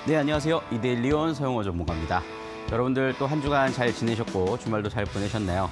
네, 안녕하세요. 이데일리온 서영호 전문가입니다. 여러분들 또 한 주간 잘 지내셨고 주말도 잘 보내셨나요?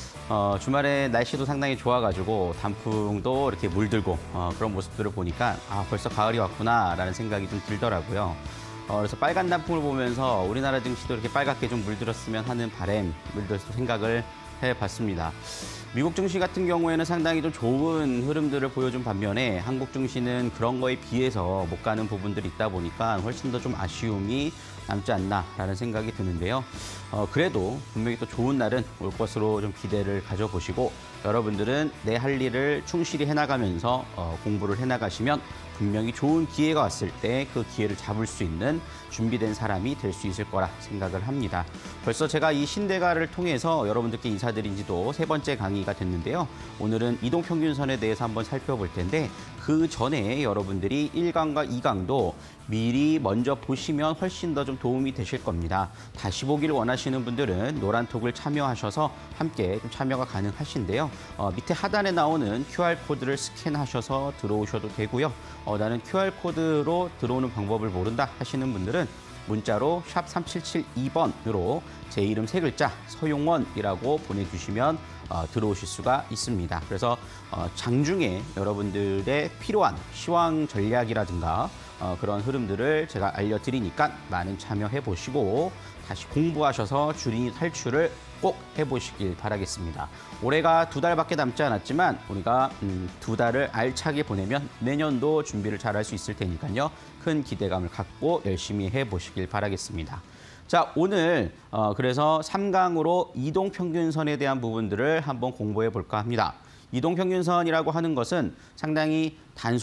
주말에 날씨도 상당히 좋아가지고 단풍도 이렇게 물들고 그런 모습들을 보니까 벌써 가을이 왔구나라는 생각이 좀 들더라고요. 그래서 빨간 단풍을 보면서 우리나라 증시도 이렇게 빨갛게 좀 물들었으면 하는 바람을 생각을 해봤습니다. 미국 증시 같은 경우에는 상당히 좀 좋은 흐름들을 보여준 반면에 한국 증시는 그런 거에 비해서 못 가는 부분들이 있다 보니까 훨씬 더 좀 아쉬움이 남지 않나라는 생각이 드는데요. 그래도 분명히 또 좋은 날은 올 것으로 좀 기대를 가져보시고 여러분들은 내 할 일을 충실히 해나가면서 공부를 해나가시면 분명히 좋은 기회가 왔을 때 그 기회를 잡을 수 있는 준비된 사람이 될 수 있을 거라 생각을 합니다. 벌써 제가 이 신대가를 통해서 여러분들께 인사드린 지도 3번째 강의가 됐는데요. 오늘은 이동평균선에 대해서 한번 살펴볼 텐데 그 전에 여러분들이 1강과 2강도 미리 먼저 보시면 훨씬 더 좀 도움이 되실 겁니다. 다시 보기를 원하시는 분들은 노란톡을 참여하셔서 함께 좀 참여가 가능하신데요. 밑에 하단에 나오는 QR코드를 스캔하셔서 들어오셔도 되고요. 나는 QR코드로 들어오는 방법을 모른다 하시는 분들은 문자로 샵 3772번으로 제 이름 3글자 서용원이라고 보내주시면 들어오실 수가 있습니다. 그래서 장중에 여러분들의 필요한 시황 전략이라든가 그런 흐름들을 제가 알려드리니까 많은 참여해보시고 다시 공부하셔서 주린이 탈출을 꼭 해보시길 바라겠습니다. 올해가 2달밖에 남지 않았지만 우리가 2달을 알차게 보내면 내년도 준비를 잘할 수 있을 테니까요. 큰 기대감을 갖고 열심히 해보시길 바라겠습니다. 자, 오늘 그래서 3강으로 이동평균선에 대한 부분들을 한번 공부해 볼까 합니다. 이동평균선이라고 하는 것은 상당히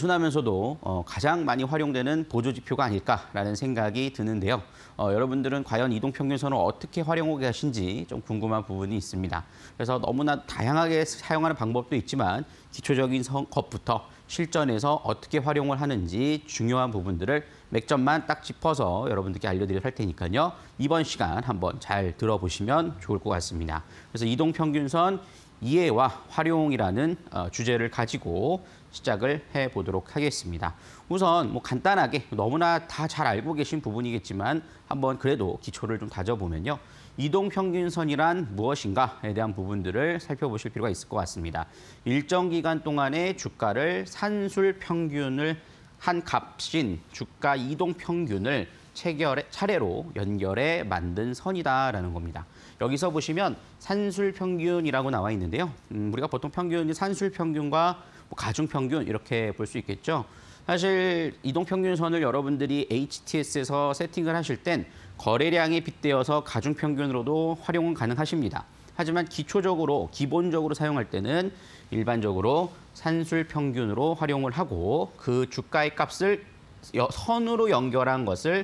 단순하면서도 가장 많이 활용되는 보조지표가 아닐까라는 생각이 드는데요. 여러분들은 과연 이동평균선을 어떻게 활용하고 계신지 좀 궁금한 부분이 있습니다. 그래서 너무나 다양하게 사용하는 방법도 있지만 기초적인 것부터 실전에서 어떻게 활용을 하는지 중요한 부분들을 몇 점만 딱 짚어서 여러분들께 알려드릴 테니까요. 이번 시간 한번 잘 들어보시면 좋을 것 같습니다. 그래서 이동평균선 이해와 활용이라는 주제를 가지고 시작을 해보도록 하겠습니다. 우선 간단하게 너무나 다 잘 알고 계신 부분이겠지만 한번 그래도 기초를 좀 다져보면요. 이동평균선이란 무엇인가에 대한 부분들을 살펴보실 필요가 있을 것 같습니다. 일정 기간 동안의 주가를 산술평균을 한 값인 주가 이동평균을 차례로 연결해 만든 선이다라는 겁니다. 여기서 보시면 산술평균이라고 나와 있는데요. 우리가 보통 평균이 산술평균과 가중평균 이렇게 볼 수 있겠죠. 사실 이동평균선을 여러분들이 HTS에서 세팅을 하실 땐 거래량에 빗대어서 가중평균으로도 활용은 가능하십니다. 하지만 기본적으로 사용할 때는 일반적으로 산술평균으로 활용을 하고 그 주가의 값을 선으로 연결한 것을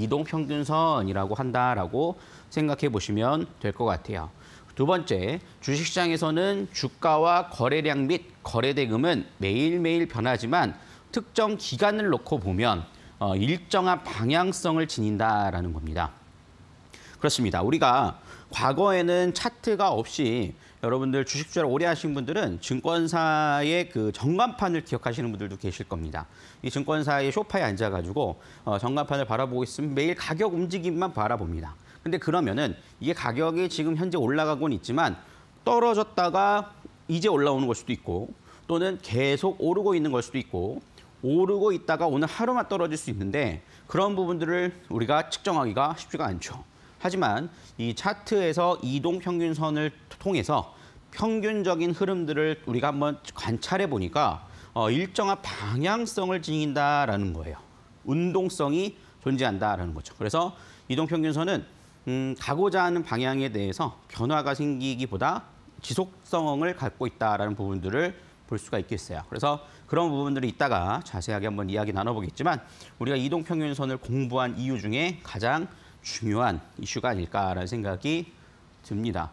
이동평균선이라고 한다라고 생각해 보시면 될 것 같아요. 두 번째, 주식시장에서는 주가와 거래량 및 거래대금은 매일매일 변하지만 특정 기간을 놓고 보면 일정한 방향성을 지닌다라는 겁니다. 그렇습니다. 우리가 과거에는 차트가 없이 여러분들 주식 투자를 오래 하신 분들은 증권사의 그 전광판을 기억하시는 분들도 계실 겁니다. 이 증권사의 소파에 앉아가지고 전광판을 바라보고 있으면 매일 가격 움직임만 바라봅니다. 근데 그러면은 이게 가격이 지금 현재 올라가고는 있지만 떨어졌다가 이제 올라오는 걸 수도 있고 또는 계속 오르고 있는 걸 수도 있고 오르고 있다가 오늘 하루만 떨어질 수 있는데 그런 부분들을 우리가 측정하기가 쉽지가 않죠. 하지만 이 차트에서 이동평균선을 통해서 평균적인 흐름들을 우리가 한번 관찰해 보니까 일정한 방향성을 지닌다라는 거예요. 운동성이 존재한다라는 거죠. 그래서 이동평균선은 가고자 하는 방향에 대해서 변화가 생기기보다 지속성을 갖고 있다라는 부분들을 볼 수가 있겠어요. 그래서 그런 부분들을 이따가 자세하게 한번 이야기 나눠보겠지만 우리가 이동평균선을 공부한 이유 중에 가장 중요한 이슈가 아닐까라는 생각이 듭니다.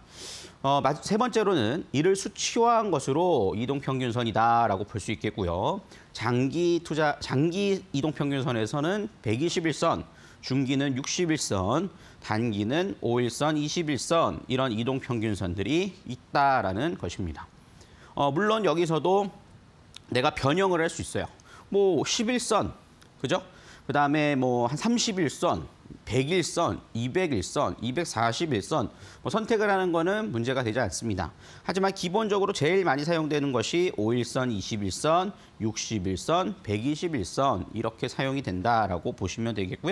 세 번째로는 이를 수치화한 것으로 이동평균선이다라고 볼 수 있겠고요. 장기 이동평균선에서는 121선, 중기는 61선, 단기는 5일선, 21선 이런 이동평균선들이 있다라는 것입니다. 물론 여기서도 내가 변형을 할 수 있어요. 11선, 그죠? 그다음에 뭐 한 30일선, 100일선, 200일선, 240일선 선택을 하는 거는 문제가 되지 않습니다. 하지만 기본적으로 제일 많이 사용되는 것이 5일선, 20일선, 60일선, 120일선 이렇게 사용이 된다라고 보시면 되겠고요.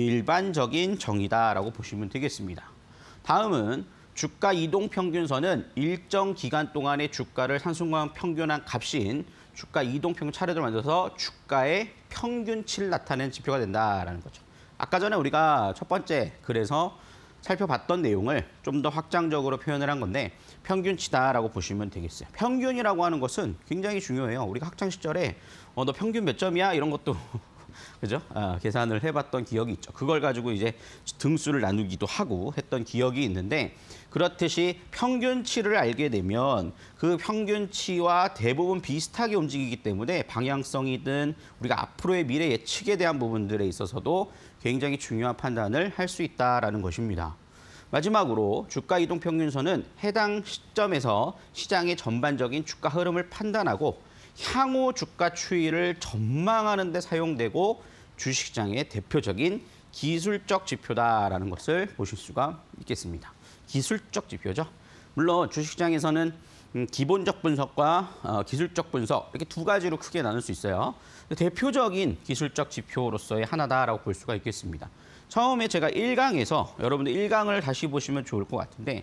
일반적인 정의다라고 보시면 되겠습니다. 다음은 주가 이동평균선은 일정 기간 동안의 주가를 한순간 평균한 값인 주가 이동평균 차례를 만들어서 주가의 평균치를 나타내는 지표가 된다라는 거죠. 아까 전에 우리가 첫 번째 글에서 살펴봤던 내용을 좀 더 확장적으로 표현을 한 건데 평균치다라고 보시면 되겠어요. 평균이라고 하는 것은 굉장히 중요해요. 우리가 학창 시절에 너 평균 몇 점이야? 이런 것도 그죠? 계산을 해봤던 기억이 있죠. 그걸 가지고 이제 등수를 나누기도 하고 했던 기억이 있는데 그렇듯이 평균치를 알게 되면 그 평균치와 대부분 비슷하게 움직이기 때문에 방향성이든 우리가 앞으로의 미래 예측에 대한 부분들에 있어서도 굉장히 중요한 판단을 할 수 있다라는 것입니다. 마지막으로 주가 이동평균선은 해당 시점에서 시장의 전반적인 주가 흐름을 판단하고 향후 주가 추이를 전망하는 데 사용되고 주식시장의 대표적인 기술적 지표다라는 것을 보실 수가 있겠습니다. 기술적 지표죠. 물론 주식시장에서는 기본적 분석과 기술적 분석 이렇게 두 가지로 크게 나눌 수 있어요. 대표적인 기술적 지표로서의 하나다라고 볼 수가 있겠습니다. 처음에 제가 1강에서 여러분들 1강을 다시 보시면 좋을 것 같은데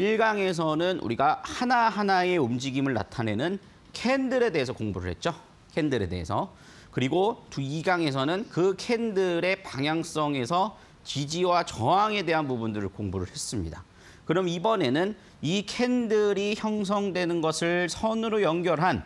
1강에서는 우리가 하나하나의 움직임을 나타내는 캔들에 대해서 공부를 했죠. 캔들에 대해서. 그리고 2강에서는 그 캔들의 방향성에서 지지와 저항에 대한 부분들을 공부를 했습니다. 그럼 이번에는 이 캔들이 형성되는 것을 선으로 연결한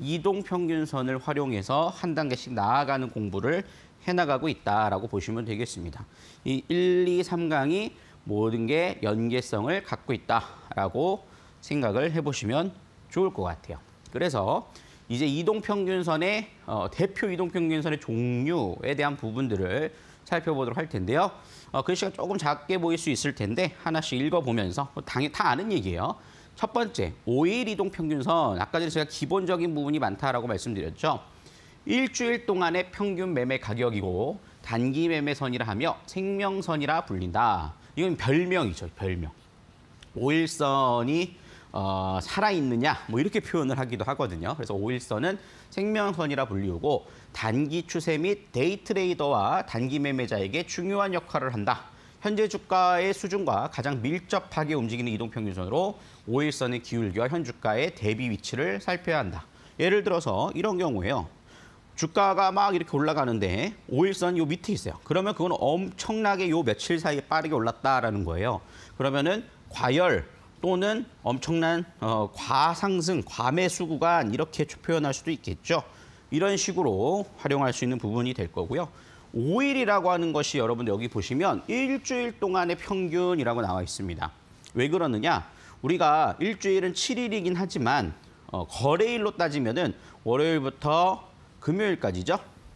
이동평균선을 활용해서 한 단계씩 나아가는 공부를 해나가고 있다라고 보시면 되겠습니다. 이 1, 2, 3강이 모든 게 연계성을 갖고 있다라고 생각을 해보시면 좋을 것 같아요. 그래서 이제 이동평균선의 대표 이동평균선의 종류에 대한 부분들을 살펴보도록 할 텐데요. 글씨가 조금 작게 보일 수 있을 텐데 하나씩 읽어보면서 당연히 다 아는 얘기예요. 첫 번째, 5일 이동평균선. 아까 전에 제가 기본적인 부분이 많다라고 말씀드렸죠. 일주일 동안의 평균 매매 가격이고 단기 매매선이라 하며 생명선이라 불린다. 이건 별명이죠, 별명. 5일선이 살아있느냐 뭐 이렇게 표현을 하기도 하거든요. 그래서 5일선은 생명선이라 불리우고 단기 추세 및 데이 트레이더와 단기 매매자에게 중요한 역할을 한다. 현재 주가의 수준과 가장 밀접하게 움직이는 이동평균선으로 5일선의 기울기와 현 주가의 대비 위치를 살펴야 한다. 예를 들어서 이런 경우에요. 주가가 막 이렇게 올라가는데 5일선 요 밑에 있어요. 그러면 그건 엄청나게 요 며칠 사이에 빠르게 올랐다라는 거예요. 그러면은 과열 또는 엄청난 과상승, 과매수 구간 이렇게 표현할 수도 있겠죠. 이런 식으로 활용할 수 있는 부분이 될 거고요. 5일이라고 하는 것이 여러분들 여기 보시면 일주일 동안의 평균이라고 나와 있습니다. 왜 그러느냐? 우리가 일주일은 7일이긴 하지만 거래일로 따지면은 월요일부터 금요일까지죠.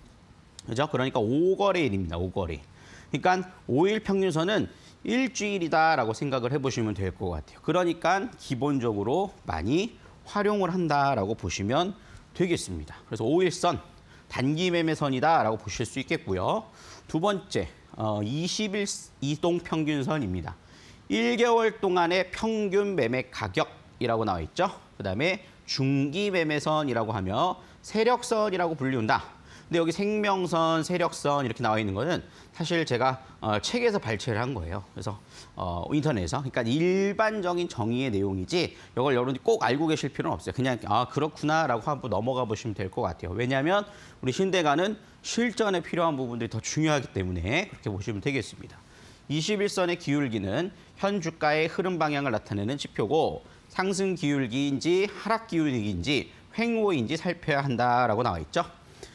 그죠? 그러니까 5거래일입니다. 5거래일. 그러니까 5일 평균선은 일주일이다라고 생각을 해보시면 될 것 같아요. 그러니까 기본적으로 많이 활용을 한다라고 보시면 되겠습니다. 그래서 5일선, 단기 매매선이다라고 보실 수 있겠고요. 두 번째, 20일 이동평균선입니다. 1개월 동안의 평균 매매 가격이라고 나와 있죠. 그다음에 중기 매매선이라고 하며 세력선이라고 불리운다. 근데 여기 생명선, 세력선 이렇게 나와 있는 거는 사실 제가 책에서 발췌를 한 거예요. 그래서 인터넷에서. 그러니까 일반적인 정의의 내용이지 이걸 여러분들이 꼭 알고 계실 필요는 없어요. 그냥 그렇구나라고 한번 넘어가 보시면 될 것 같아요. 왜냐하면 우리 신대가는 실전에 필요한 부분들이 더 중요하기 때문에 그렇게 보시면 되겠습니다. 21선의 기울기는 현 주가의 흐름 방향을 나타내는 지표고 상승 기울기인지 하락 기울기인지 횡보인지 살펴야 한다라고 나와 있죠.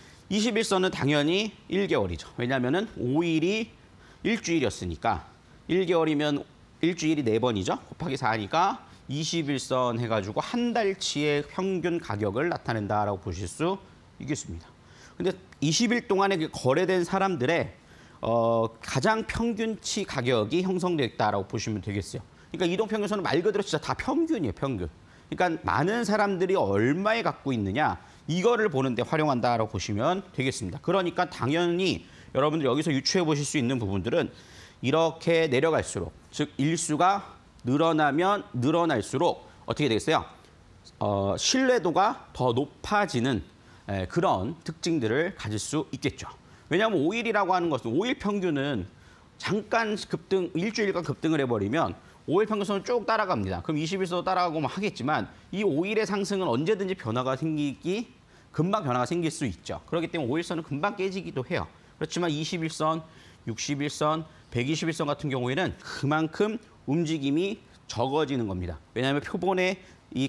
21선은 당연히 1개월이죠. 왜냐하면 5일이 일주일이었으니까 1개월이면 일주일이 4번이죠. 곱하기 4니까 21선 해가지고 한 달치의 평균 가격을 나타낸다라고 보실 수 있겠습니다. 근데 20일 동안에 거래된 사람들의 가장 평균치 가격이 형성되어 있다라고 보시면 되겠어요. 그러니까 이동평균선은 말 그대로 진짜 다 평균이에요, 평균. 그러니까 많은 사람들이 얼마에 갖고 있느냐 이거를 보는데 활용한다라고 보시면 되겠습니다. 그러니까 당연히 여러분들 여기서 유추해 보실 수 있는 부분들은 이렇게 내려갈수록, 즉 일수가 늘어나면 늘어날수록 어떻게 되겠어요? 신뢰도가 더 높아지는 그런 특징들을 가질 수 있겠죠. 왜냐하면 5일이라고 하는 것은 5일 평균은 잠깐 급등, 일주일간 급등을 해버리면 5일 평균선을 쭉 따라갑니다. 그럼 21선도 따라가고 막 하겠지만 이 5일의 상승은 언제든지 금방 변화가 생길 수 있죠. 그렇기 때문에 5일선은 금방 깨지기도 해요. 그렇지만 21선, 61선, 121선 같은 경우에는 그만큼 움직임이 적어지는 겁니다. 왜냐하면 표본의 이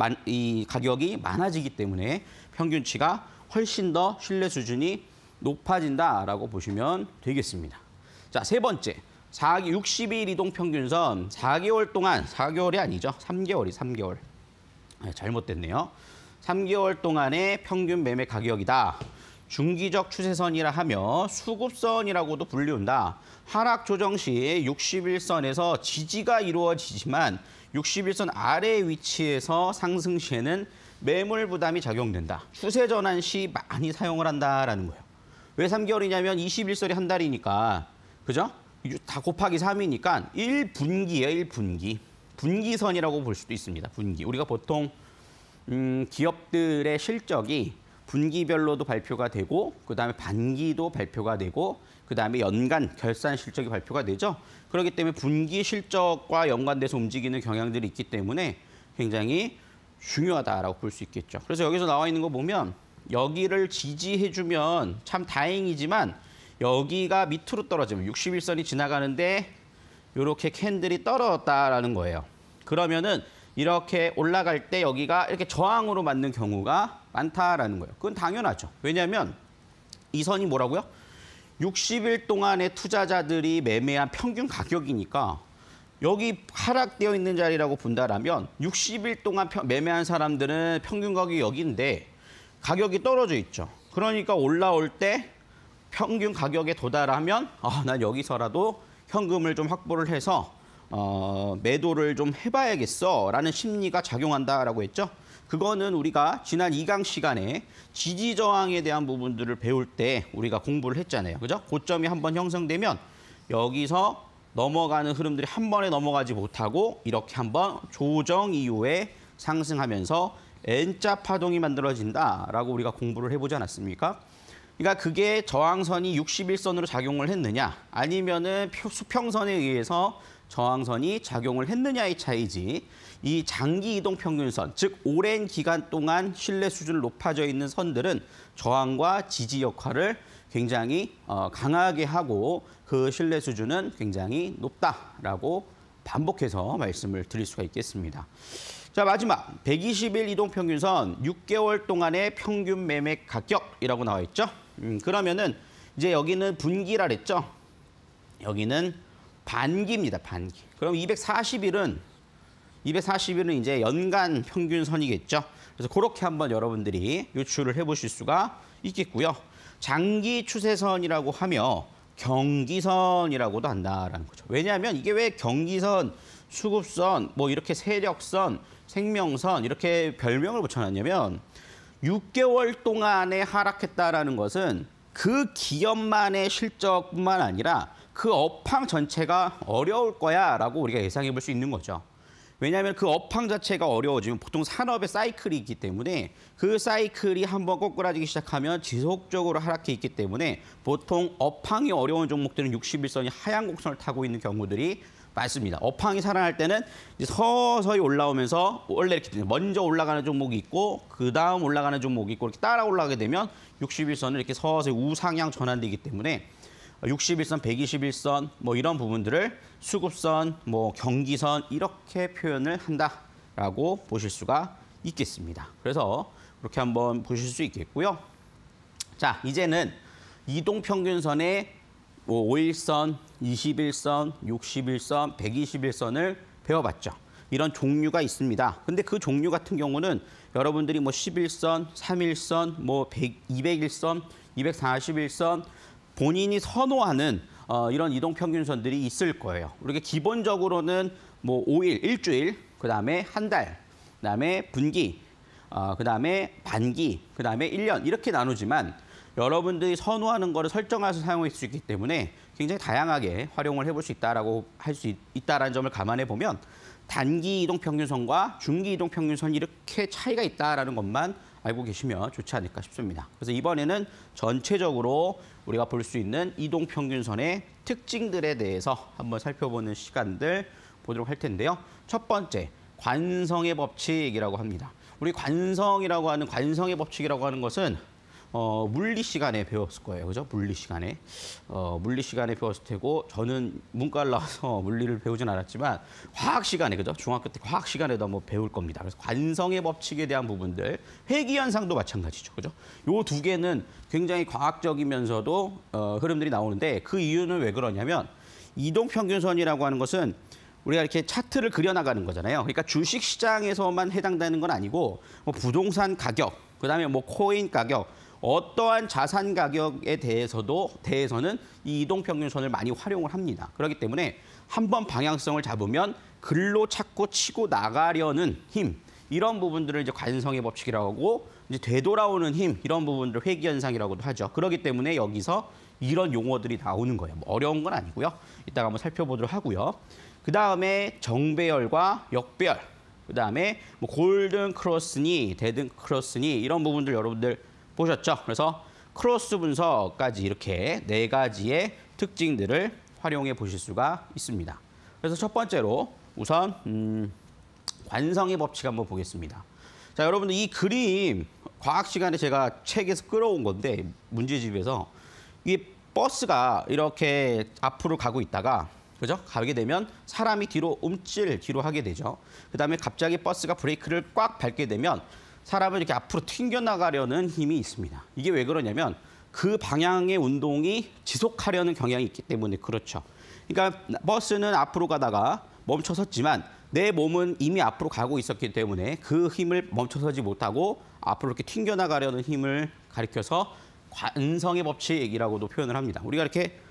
가격이 많아지기 때문에 평균치가 훨씬 더 신뢰 수준이 높아진다라고 보시면 되겠습니다. 자, 세 번째. 60일 이동 평균선 4개월 동안, 4개월이 아니죠. 3개월. 잘못됐네요. 3개월 동안의 평균 매매 가격이다. 중기적 추세선이라 하며 수급선이라고도 불리운다. 하락 조정 시 61선에서 지지가 이루어지지만 61선 아래 위치에서 상승 시에는 매물 부담이 작용된다. 추세 전환 시 많이 사용을 한다라는 거예요. 왜 3개월이냐면 21선이 한 달이니까, 그죠? 다 곱하기 3이니까 1분기예요, 1분기. 분기선이라고 볼 수도 있습니다. 분기. 우리가 보통 기업들의 실적이 분기별로도 발표가 되고, 그다음에 반기도 발표가 되고, 그다음에 연간 결산 실적이 발표가 되죠. 그렇기 때문에 분기 실적과 연관돼서 움직이는 경향들이 있기 때문에 굉장히 중요하다라고 볼 수 있겠죠. 그래서 여기서 나와 있는 거 보면 여기를 지지해주면 참 다행이지만 여기가 밑으로 떨어지면 61선이 지나가는데 이렇게 캔들이 떨어졌다라는 거예요. 그러면은 이렇게 올라갈 때 여기가 이렇게 저항으로 맞는 경우가 많다라는 거예요. 그건 당연하죠. 왜냐하면 이 선이 뭐라고요? 60일 동안의 투자자들이 매매한 평균 가격이니까 여기 하락되어 있는 자리라고 본다라면 60일 동안 매매한 사람들은 평균 가격이 여기인데 가격이 떨어져 있죠. 그러니까 올라올 때 평균 가격에 도달하면 난 여기서라도 현금을 좀 확보를 해서 매도를 좀 해봐야겠어라는 심리가 작용한다라고 했죠. 그거는 우리가 지난 2강 시간에 지지 저항에 대한 부분들을 배울 때 우리가 공부를 했잖아요. 그죠? 고점이 한번 형성되면 여기서 넘어가는 흐름들이 한 번에 넘어가지 못하고 이렇게 한번 조정 이후에 상승하면서 N자 파동이 만들어진다라고 우리가 공부를 해보지 않았습니까? 그러니까 그게 저항선이 61선으로 작용을 했느냐 아니면은 수평선에 의해서 저항선이 작용을 했느냐의 차이지 이 장기 이동 평균선, 즉 오랜 기간 동안 신뢰 수준을 높아져 있는 선들은 저항과 지지 역할을 굉장히 강하게 하고 그 신뢰 수준은 굉장히 높다라고 반복해서 말씀을 드릴 수가 있겠습니다. 자, 마지막 120일 이동 평균선 6개월 동안의 평균 매매 가격이라고 나와 있죠. 그러면은 이제 여기는 분기라 그랬죠. 여기는 반기입니다. 반기. 그럼 240일은 이제 연간 평균선이겠죠. 그래서 그렇게 한번 여러분들이 유추를 해보실 수가 있겠고요. 장기 추세선이라고 하며 경기선이라고도 한다라는 거죠. 왜냐하면 이게 왜 경기선, 수급선, 뭐 이렇게 세력선, 생명선 이렇게 별명을 붙여놨냐면 6개월 동안에 하락했다라는 것은 그 기업만의 실적뿐만 아니라 그 업황 전체가 어려울 거야라고 우리가 예상해 볼 수 있는 거죠. 왜냐하면 그 업황 자체가 어려워지면 보통 산업의 사이클이 있기 때문에 그 사이클이 한번 꼬꾸라지기 시작하면 지속적으로 하락해 있기 때문에 보통 업황이 어려운 종목들은 61선이 하향 곡선을 타고 있는 경우들이 많습니다. 업황이 살아날 때는 이제 서서히 올라오면서 원래 이렇게 먼저 올라가는 종목이 있고 그다음 올라가는 종목이 있고 이렇게 따라 올라가게 되면 61선은 이렇게 서서히 우상향 전환되기 때문에 61선, 121선 뭐 이런 부분들을 수급선, 뭐 경기선 이렇게 표현을 한다라고 보실 수가 있겠습니다. 그래서 그렇게 한번 보실 수 있겠고요. 자, 이제는 이동평균선의 5일선, 21선, 61선, 121선을 배워봤죠. 이런 종류가 있습니다. 근데 그 종류 같은 경우는 여러분들이 뭐 11선, 3일선, 뭐 200일선, 241선 본인이 선호하는 이런 이동평균선들이 있을 거예요. 우리가 기본적으로는 뭐 5일, 일주일, 그다음에 한 달, 그다음에 분기, 그다음에 반기, 그다음에 1년 이렇게 나누지만 여러분들이 선호하는 거를 설정해서 사용할 수 있기 때문에 굉장히 다양하게 활용을 해볼 수 있다라고 할 수 있다라는 점을 감안해 보면 단기 이동 평균선과 중기 이동 평균선이 이렇게 차이가 있다라는 것만 알고 계시면 좋지 않을까 싶습니다. 그래서 이번에는 전체적으로 우리가 볼 수 있는 이동 평균선의 특징들에 대해서 한번 살펴보는 시간들 보도록 할 텐데요. 첫 번째, 관성의 법칙이라고 합니다. 우리 관성의 법칙이라고 하는 것은 물리 시간에 배웠을 거예요. 그죠? 물리 시간에 배웠을 테고, 저는 문과를 나와서 물리를 배우진 않았지만 화학 시간에, 그죠? 중학교 때 화학 시간에도 한번 배울 겁니다. 그래서 관성의 법칙에 대한 부분들, 회귀 현상도 마찬가지죠. 그죠? 요 두 개는 굉장히 과학적이면서도 흐름들이 나오는데, 그 이유는 왜 그러냐면 이동 평균선이라고 하는 것은 우리가 이렇게 차트를 그려나가는 거잖아요. 그러니까 주식 시장에서만 해당되는 건 아니고, 뭐 부동산 가격, 그다음에 뭐 코인 가격, 어떠한 자산 가격에 대해서는 이 이동 평균선을 많이 활용을 합니다. 그렇기 때문에 한번 방향성을 잡으면 글로 자꾸 치고 나가려는 힘, 이런 부분들을 이제 관성의 법칙이라고 하고, 이제 되돌아오는 힘, 이런 부분들을 회귀 현상이라고도 하죠. 그렇기 때문에 여기서 이런 용어들이 나오는 거예요. 뭐 어려운 건 아니고요. 이따가 한번 살펴보도록 하고요. 그다음에 정배열과 역배열, 그다음에 뭐 골든 크로스니, 데드 크로스니, 이런 부분들 여러분들 보셨죠? 그래서 크로스 분석까지 이렇게 4가지의 특징들을 활용해 보실 수가 있습니다. 그래서 첫 번째로 우선 관성의 법칙 한번 보겠습니다. 자, 여러분들 이 그림 과학 시간에 제가 책에서 끌어온 건데, 문제집에서 이 버스가 이렇게 앞으로 가고 있다가, 그죠? 가게 되면 사람이 뒤로 하게 되죠. 그다음에 갑자기 버스가 브레이크를 꽉 밟게 되면 사람을 이렇게 앞으로 튕겨나가려는 힘이 있습니다. 이게 왜 그러냐면 그 방향의 운동이 지속하려는 경향이 있기 때문에 그렇죠. 그러니까 버스는 앞으로 가다가 멈춰섰지만 내 몸은 이미 앞으로 가고 있었기 때문에 그 힘을 멈춰서지 못하고 앞으로 이렇게 튕겨나가려는 힘을 가리켜서 관성의 법칙이라고도 표현을 합니다. 우리가 이렇게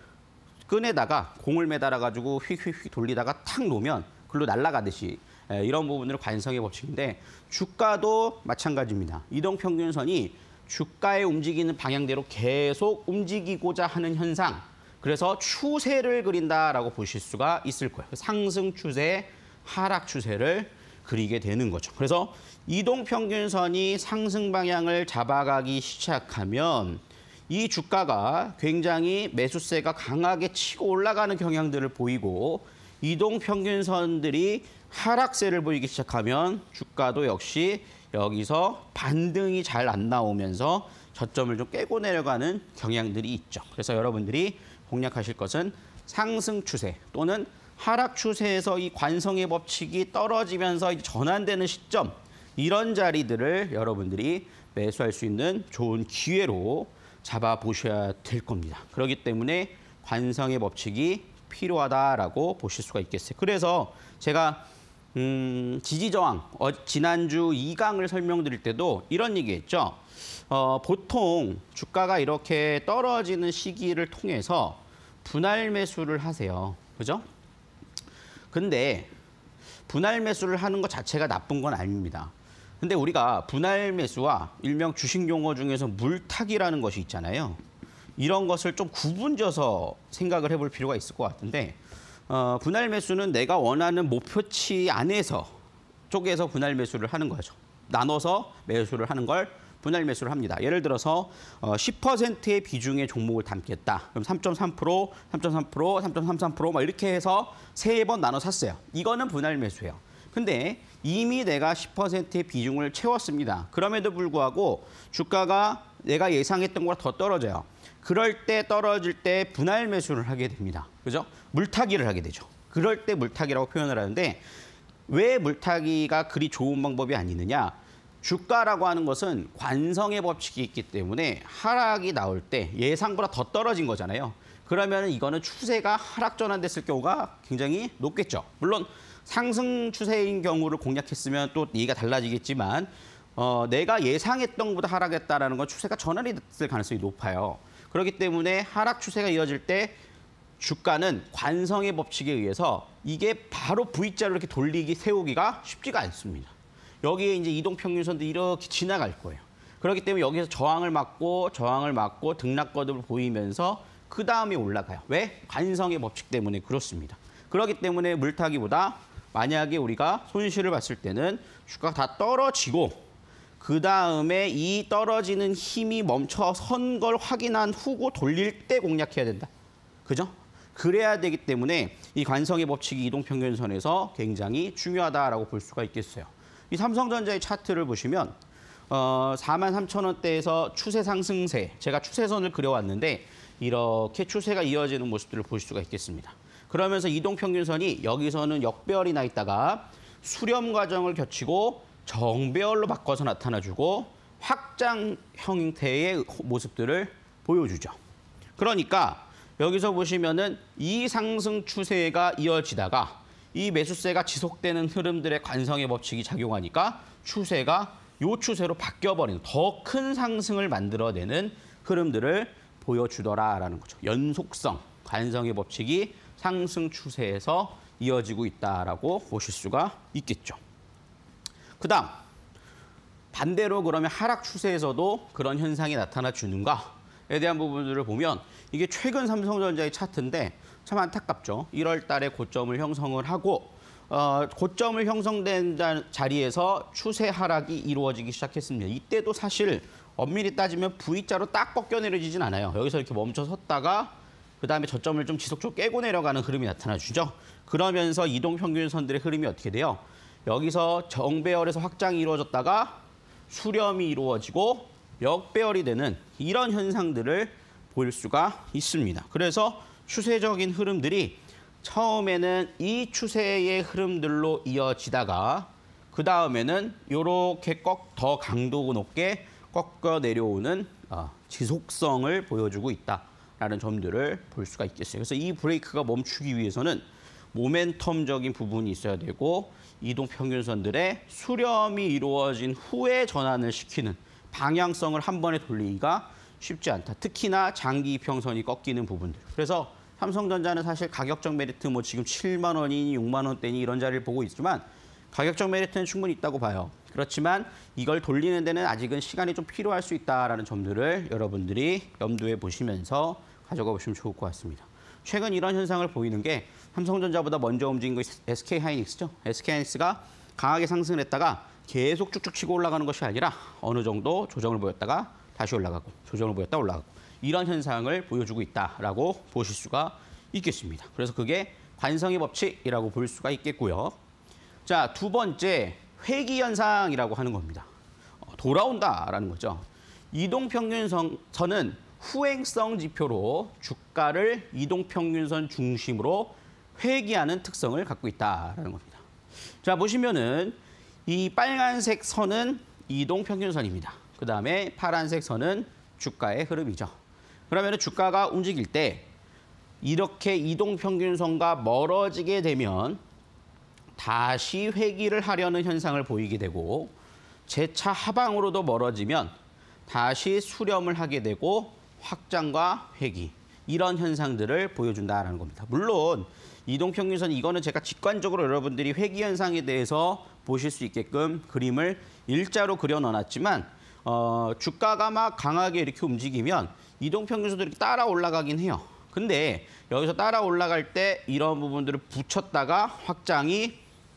끈에다가 공을 매달아가지고 휙휙휙 돌리다가 탁 놓으면 글로 날아가듯이, 이런 부분으로 관성의 법칙인데, 주가도 마찬가지입니다. 이동평균선이 주가의 움직이는 방향대로 계속 움직이고자 하는 현상, 그래서 추세를 그린다라고 보실 수가 있을 거예요. 상승 추세, 하락 추세를 그리게 되는 거죠. 그래서 이동평균선이 상승 방향을 잡아가기 시작하면 이 주가가 굉장히 매수세가 강하게 치고 올라가는 경향들을 보이고, 이동평균선들이 하락세를 보이기 시작하면 주가도 역시 여기서 반등이 잘 안 나오면서 저점을 좀 깨고 내려가는 경향들이 있죠. 그래서 여러분들이 공략하실 것은 상승 추세 또는 하락 추세에서 이 관성의 법칙이 떨어지면서 이제 전환되는 시점, 이런 자리들을 여러분들이 매수할 수 있는 좋은 기회로 잡아보셔야 될 겁니다. 그렇기 때문에 관성의 법칙이 필요하다라고 보실 수가 있겠어요. 그래서 제가 지지저항, 지난주 2강을 설명드릴 때도 이런 얘기했죠. 보통 주가가 이렇게 떨어지는 시기를 통해서 분할 매수를 하세요. 그죠? 근데 분할 매수를 하는 것 자체가 나쁜 건 아닙니다. 근데 우리가 분할 매수와 일명 주식 용어 중에서 물타기라는 것이 있잖아요. 이런 것을 좀 구분져서 생각을 해볼 필요가 있을 것 같은데, 분할 매수는 내가 원하는 목표치 안에서 쪽에서 분할 매수를 하는 거죠. 나눠서 매수를 하는 걸 분할 매수를 합니다. 예를 들어서 10%의 비중의 종목을 담겠다. 그럼 3.3%, 3.3%, 3.33% 막 이렇게 해서 3번 나눠 샀어요. 이거는 분할 매수예요. 근데 이미 내가 10%의 비중을 채웠습니다. 그럼에도 불구하고 주가가 내가 예상했던 것보다 더 떨어져요. 그럴 때 떨어질 때 분할 매수를 하게 됩니다. 그죠? 물타기를 하게 되죠. 그럴 때 물타기라고 표현을 하는데, 왜 물타기가 그리 좋은 방법이 아니느냐? 주가라고 하는 것은 관성의 법칙이 있기 때문에 하락이 나올 때 예상보다 더 떨어진 거잖아요. 그러면 이거는 추세가 하락 전환됐을 경우가 굉장히 높겠죠. 물론 상승 추세인 경우를 공략했으면 또 얘기가 달라지겠지만, 내가 예상했던 것보다 하락했다라는 건 추세가 전환이 됐을 가능성이 높아요. 그렇기 때문에 하락 추세가 이어질 때 주가는 관성의 법칙에 의해서 이게 바로 V자로 이렇게 세우기가 쉽지가 않습니다. 여기에 이제 이동평균선도 이렇게 지나갈 거예요. 그렇기 때문에 여기서 저항을 맞고 등락거듭을 보이면서 그 다음에 올라가요. 왜? 관성의 법칙 때문에 그렇습니다. 그렇기 때문에 물타기보다 만약에 우리가 손실을 봤을 때는 주가가 다 떨어지고 그 다음에 이 떨어지는 힘이 멈춰선 걸 확인한 후고 돌릴 때 공략해야 된다. 그죠? 그래야 되기 때문에 이 관성의 법칙이 이동평균선에서 굉장히 중요하다라고 볼 수가 있겠어요. 이 삼성전자의 차트를 보시면 43,000원대에서 추세 상승세, 제가 추세선을 그려왔는데 이렇게 추세가 이어지는 모습들을 볼 수가 있겠습니다. 그러면서 이동평균선이 여기서는 역배열이 나 있다가 수렴 과정을 거치고 정배열로 바꿔서 나타나주고 확장 형태의 모습들을 보여주죠. 그러니까 여기서 보시면은 이 상승 추세가 이어지다가 이 매수세가 지속되는 흐름들의 관성의 법칙이 작용하니까 추세가 요 추세로 바뀌어버리는 더 큰 상승을 만들어내는 흐름들을 보여주더라라는 거죠. 연속성, 관성의 법칙이 상승 추세에서 이어지고 있다라고 보실 수가 있겠죠. 그다음 반대로 그러면 하락 추세에서도 그런 현상이 나타나 주는가에 대한 부분들을 보면 이게 최근 삼성전자의 차트인데 참 안타깝죠. 1월 달에 고점을 형성을 하고 고점을 형성된 자리에서 추세 하락이 이루어지기 시작했습니다. 이때도 사실 엄밀히 따지면 V자로 딱 꺾여 내려지진 않아요. 여기서 이렇게 멈춰 섰다가 그다음에 저점을 좀 지속적으로 깨고 내려가는 흐름이 나타나주죠. 그러면서 이동평균선들의 흐름이 어떻게 돼요? 여기서 정배열에서 확장이 이루어졌다가 수렴이 이루어지고 역배열이 되는 이런 현상들을 볼 수가 있습니다. 그래서 추세적인 흐름들이 처음에는 이 추세의 흐름들로 이어지다가 그 다음에는 이렇게 더 강도 높게 꺾어 내려오는 지속성을 보여주고 있다라는 점들을 볼 수가 있겠어요. 그래서 이 브레이크가 멈추기 위해서는 모멘텀적인 부분이 있어야 되고 이동평균선들의 수렴이 이루어진 후에 전환을 시키는 방향성을 한 번에 돌리기가 쉽지 않다. 특히나 장기 이평선이 꺾이는 부분들. 그래서 삼성전자는 사실 가격적 메리트 뭐 지금 7만 원이니 6만 원대니 이런 자리를 보고 있지만 가격적 메리트는 충분히 있다고 봐요. 그렇지만 이걸 돌리는 데는 아직은 시간이 좀 필요할 수 있다라는 점들을 여러분들이 염두에 보시면서 가져가 보시면 좋을 것 같습니다. 최근 이런 현상을 보이는 게 삼성전자보다 먼저 움직인 거 SK하이닉스죠. SK하이닉스가 강하게 상승을 했다가 계속 쭉쭉 치고 올라가는 것이 아니라 어느 정도 조정을 보였다가 다시 올라가고 조정을 보였다 올라가고 이런 현상을 보여주고 있다라고 보실 수가 있겠습니다. 그래서 그게 관성의 법칙이라고 볼 수가 있겠고요. 자, 두 번째 회귀 현상이라고 하는 겁니다. 돌아온다라는 거죠. 이동평균선은 후행성 지표로 주가를 이동평균선 중심으로 회귀하는 특성을 갖고 있다라는 겁니다. 자, 보시면은 이 빨간색 선은 이동평균선입니다. 그다음에 파란색 선은 주가의 흐름이죠. 그러면 주가가 움직일 때 이렇게 이동평균선과 멀어지게 되면 다시 회귀를 하려는 현상을 보이게 되고 재차 하방으로도 멀어지면 다시 수렴을 하게 되고 확장과 회귀 이런 현상들을 보여준다는 겁니다. 물론 이동평균선 이거는 제가 직관적으로 여러분들이 회귀 현상에 대해서 보실 수 있게끔 그림을 일자로 그려 넣어놨지만 주가가 막 강하게 이렇게 움직이면 이동평균선들이 따라 올라가긴 해요. 근데 여기서 따라 올라갈 때 이런 부분들을 붙였다가 확장이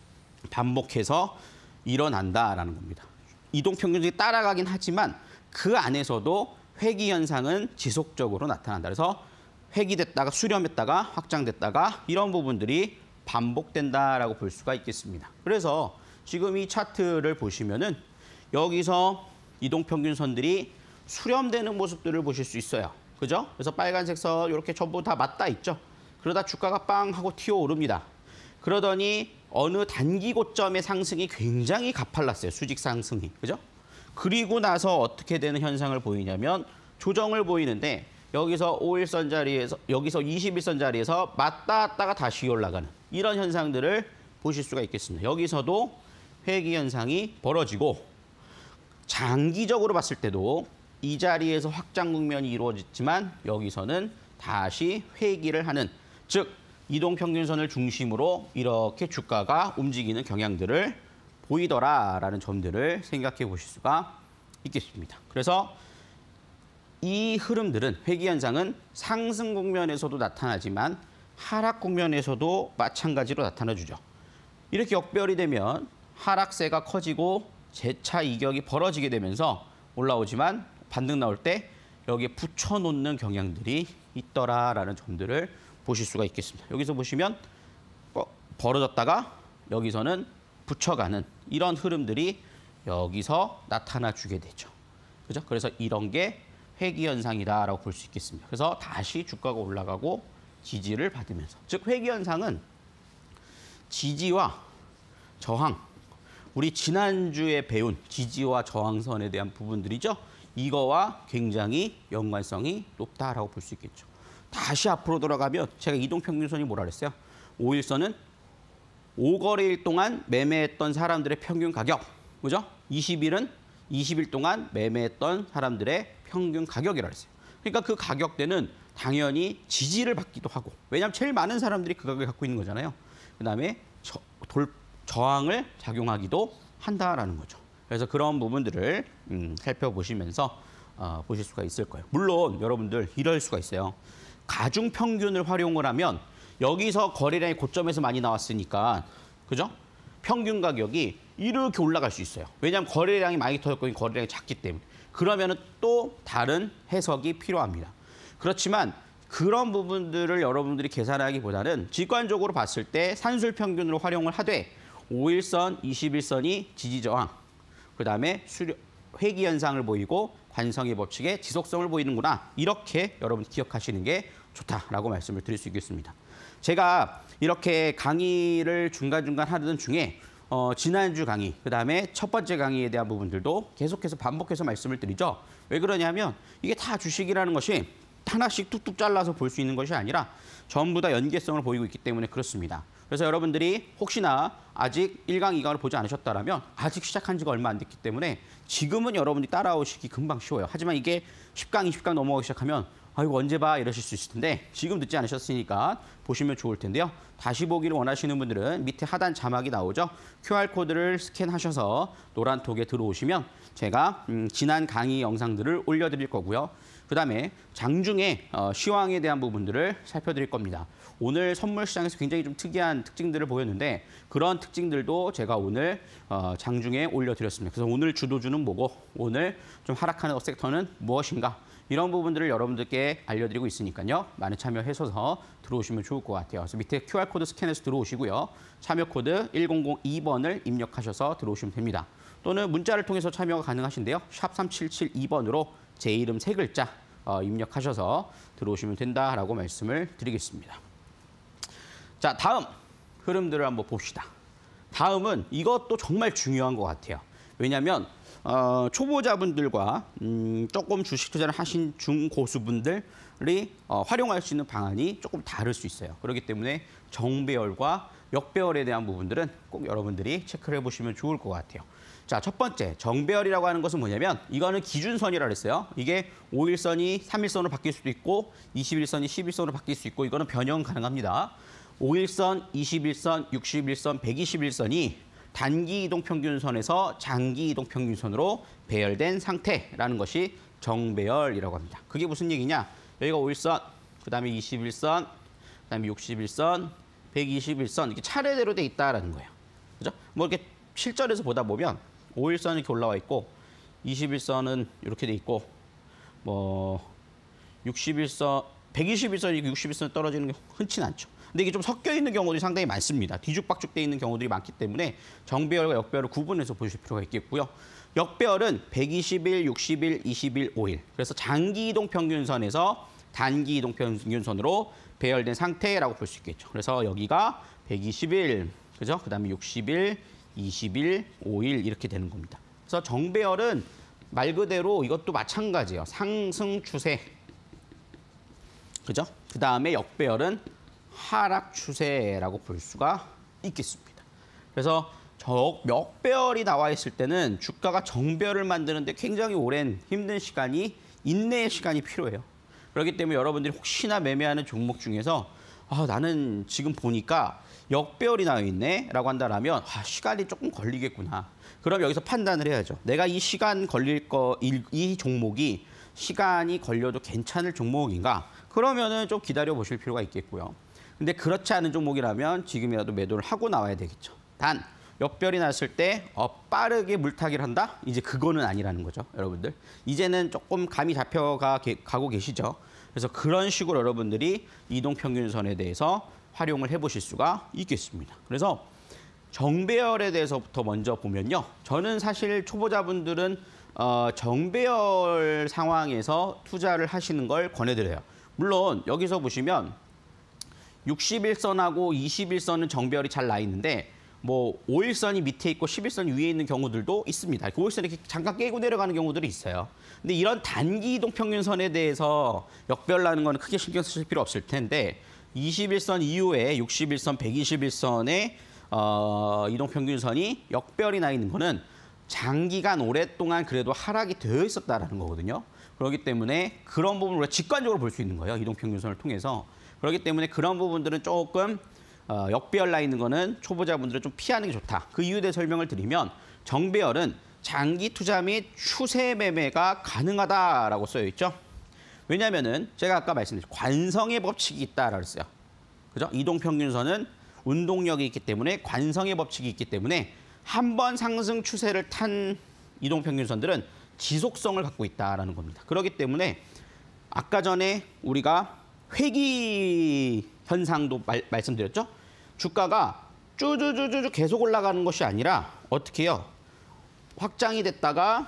반복해서 일어난다라는 겁니다. 이동평균선이 따라가긴 하지만 그 안에서도 회귀 현상은 지속적으로 나타난다. 그래서 회귀됐다가 수렴했다가 확장됐다가 이런 부분들이 반복된다라고 볼 수가 있겠습니다. 그래서 지금 이 차트를 보시면은 여기서 이동평균선들이 수렴되는 모습들을 보실 수 있어요. 그죠? 그래서 빨간색 선 이렇게 전부 다 맞닿아 있죠. 그러다 주가가 빵 하고 튀어오릅니다. 그러더니 어느 단기 고점의 상승이 굉장히 가팔랐어요. 수직 상승이. 그죠? 그리고 나서 어떻게 되는 현상을 보이냐면 조정을 보이는데 여기서 5일선 자리에서 여기서 21선 자리에서 맞닿았다가 다시 올라가는 이런 현상들을 보실 수가 있겠습니다. 여기서도 회귀 현상이 벌어지고 장기적으로 봤을 때도 이 자리에서 확장 국면이 이루어졌지만 여기서는 다시 회귀를 하는 즉 이동평균선을 중심으로 이렇게 주가가 움직이는 경향들을 보이더라라는 점들을 생각해 보실 수가 있겠습니다. 그래서 이 흐름들은 회귀 현상은 상승 국면에서도 나타나지만 하락 국면에서도 마찬가지로 나타나주죠. 이렇게 역배열이 되면 하락세가 커지고 재차 이격이 벌어지게 되면서 올라오지만 반등 나올 때 여기에 붙여놓는 경향들이 있더라라는 점들을 보실 수가 있겠습니다. 여기서 보시면 벌어졌다가 여기서는 붙여가는 이런 흐름들이 여기서 나타나주게 되죠. 그죠? 그래서 이런 게 회귀 현상이다라고 볼 수 있겠습니다. 그래서 다시 주가가 올라가고 지지를 받으면서, 즉 회귀 현상은 지지와 저항, 우리 지난주에 배운 지지와 저항선에 대한 부분들이죠. 이거와 굉장히 연관성이 높다라고 볼 수 있겠죠. 다시 앞으로 돌아가면 제가 이동평균선이 뭐라 그랬어요? 5일선은 5거래일 동안 매매했던 사람들의 평균 가격, 그죠? 20일은 20일 동안 매매했던 사람들의 평균 가격이라 그랬어요. 그러니까 그 가격대는 당연히 지지를 받기도 하고, 왜냐하면 제일 많은 사람들이 그 가격을 갖고 있는 거잖아요. 그다음에 저항을 작용하기도 한다라는 거죠. 그래서 그런 부분들을 살펴보시면서 보실 수가 있을 거예요. 물론 여러분들 이럴 수가 있어요. 가중평균을 활용을 하면 여기서 거래량이 고점에서 많이 나왔으니까, 그죠? 평균 가격이 이렇게 올라갈 수 있어요. 왜냐하면 거래량이 많이 터졌고 거래량이 작기 때문에. 그러면은 또 다른 해석이 필요합니다. 그렇지만 그런 부분들을 여러분들이 계산하기보다는 직관적으로 봤을 때 산술 평균으로 활용을 하되 5일선, 21선이 지지 저항, 그다음에 회귀 현상을 보이고 관성의 법칙의 지속성을 보이는구나. 이렇게 여러분 기억하시는 게 좋다라고 말씀을 드릴 수 있겠습니다. 제가 이렇게 강의를 중간중간 하던 중에 지난주 강의, 그다음에 첫 번째 강의에 대한 부분들도 계속해서 반복해서 말씀을 드리죠. 왜 그러냐면 이게 다 주식이라는 것이 하나씩 뚝뚝 잘라서 볼 수 있는 것이 아니라 전부 다 연계성을 보이고 있기 때문에 그렇습니다. 그래서 여러분들이 혹시나 아직 1강, 2강을 보지 않으셨다면 아직 시작한 지가 얼마 안 됐기 때문에 지금은 여러분들이 따라오시기 금방 쉬워요. 하지만 이게 10강, 20강 넘어가기 시작하면 아이고 언제 봐 이러실 수 있을 텐데 지금 듣지 않으셨으니까 보시면 좋을 텐데요. 다시 보기를 원하시는 분들은 밑에 하단 자막이 나오죠. QR코드를 스캔하셔서 노란톡에 들어오시면 제가 지난 강의 영상들을 올려드릴 거고요. 그다음에 장중에 시황에 대한 부분들을 살펴드릴 겁니다. 오늘 선물 시장에서 굉장히 좀 특이한 특징들을 보였는데 그런 특징들도 제가 오늘 장중에 올려드렸습니다. 그래서 오늘 주도주는 뭐고 오늘 좀 하락하는 섹터는 무엇인가 이런 부분들을 여러분들께 알려드리고 있으니까요. 많은 참여하셔서 들어오시면 좋을 것 같아요. 그래서 밑에 QR코드 스캔해서 들어오시고요. 참여 코드 1002번을 입력하셔서 들어오시면 됩니다. 또는 문자를 통해서 참여가 가능하신데요. 샵 3772번으로 제 이름 3글자 입력하셔서 들어오시면 된다라고 말씀을 드리겠습니다. 자, 다음 흐름들을 한번 봅시다. 다음은 이것도 정말 중요한 것 같아요. 왜냐하면 초보자분들과 조금 주식 투자를 하신 중고수분들이 활용할 수 있는 방안이 조금 다를 수 있어요. 그렇기 때문에 정배열과 역배열에 대한 부분들은 꼭 여러분들이 체크를 해보시면 좋을 것 같아요. 자, 첫 번째, 정배열이라고 하는 것은 뭐냐면 이거는 기준선이라고 했어요. 이게 5일선이 3일선으로 바뀔 수도 있고 21선이 11선으로 바뀔 수 있고 이거는 변형 가능합니다. 5일선, 21선, 61선, 121선이 단기 이동평균선에서 장기 이동평균선으로 배열된 상태라는 것이 정배열이라고 합니다. 그게 무슨 얘기냐? 여기가 5일선, 그다음에 21선, 그다음에 61선, 121선 이렇게 차례대로 돼 있다라는 거예요. 그죠? 뭐 이렇게 실전에서 보다 보면 5일선은 이렇게 올라와 있고 21선은 이렇게 돼 있고 뭐 61선, 121선이 61선 떨어지는 게 흔치는 않죠. 근데 이게 좀 섞여 있는 경우들이 상당히 많습니다. 뒤죽박죽 돼 있는 경우들이 많기 때문에 정배열과 역배열을 구분해서 보실 필요가 있겠고요. 역배열은 120일, 60일, 20일, 5일. 그래서 장기 이동 평균선에서 단기 이동 평균선으로 배열된 상태라고 볼 수 있겠죠. 그래서 여기가 120일, 그죠? 그다음에 60일, 20일, 5일 이렇게 되는 겁니다. 그래서 정배열은 말 그대로 이것도 마찬가지예요. 상승 추세. 그죠? 그다음에 역배열은 하락 추세라고 볼 수가 있겠습니다. 그래서 역배열이 나와 있을 때는 주가가 정배열을 만드는데 굉장히 오랜 힘든 시간이 인내의 시간이 필요해요. 그렇기 때문에 여러분들이 혹시나 매매하는 종목 중에서 나는 지금 보니까 역배열이 나와 있네 라고 한다면 시간이 조금 걸리겠구나. 그럼 여기서 판단을 해야죠. 내가 이 시간 걸릴 이 종목이 시간이 걸려도 괜찮을 종목인가? 그러면은 좀 기다려 보실 필요가 있겠고요. 근데 그렇지 않은 종목이라면 지금이라도 매도를 하고 나와야 되겠죠. 단 역별이 났을 때 빠르게 물타기를 한다? 이제 그거는 아니라는 거죠, 여러분들. 이제는 조금 감이 잡혀가고 계시죠. 그래서 그런 식으로 여러분들이 이동평균선에 대해서 활용을 해보실 수가 있겠습니다. 그래서 정배열에 대해서부터 먼저 보면요. 저는 사실 초보자분들은 정배열 상황에서 투자를 하시는 걸 권해드려요. 물론 여기서 보시면 61선하고 21선은 정배열이 잘 나 있는데 뭐 5일선이 밑에 있고 11선이 위에 있는 경우들도 있습니다. 5일선이 이렇게 잠깐 깨고 내려가는 경우들이 있어요. 근데 이런 단기 이동평균선에 대해서 역배열 나는 거는 크게 신경 쓰실 필요 없을 텐데 21선 이후에 61선, 121선의 이동평균선이 역배열이 나 있는 거는 장기간 오랫동안 그래도 하락이 되어 있었다라는 거거든요. 그렇기 때문에 그런 부분을 우리가 직관적으로 볼 수 있는 거예요. 이동평균선을 통해서. 그렇기 때문에 그런 부분들은 조금 역배열 나 있는 거는 초보자분들은 좀 피하는 게 좋다. 그 이유에 대해 설명을 드리면 정배열은 장기 투자 및 추세 매매가 가능하다라고 써여 있죠. 왜냐하면은 제가 아까 말씀드린 관성의 법칙이 있다라고 했어요. 그죠? 이동평균선은 운동력이 있기 때문에 관성의 법칙이 있기 때문에 한 번 상승 추세를 탄 이동평균선들은 지속성을 갖고 있다라는 겁니다. 그렇기 때문에 아까 전에 우리가 회귀 현상도 말씀드렸죠. 주가가 쭈쭈쭈쭈 계속 올라가는 것이 아니라 어떻게 해요? 확장이 됐다가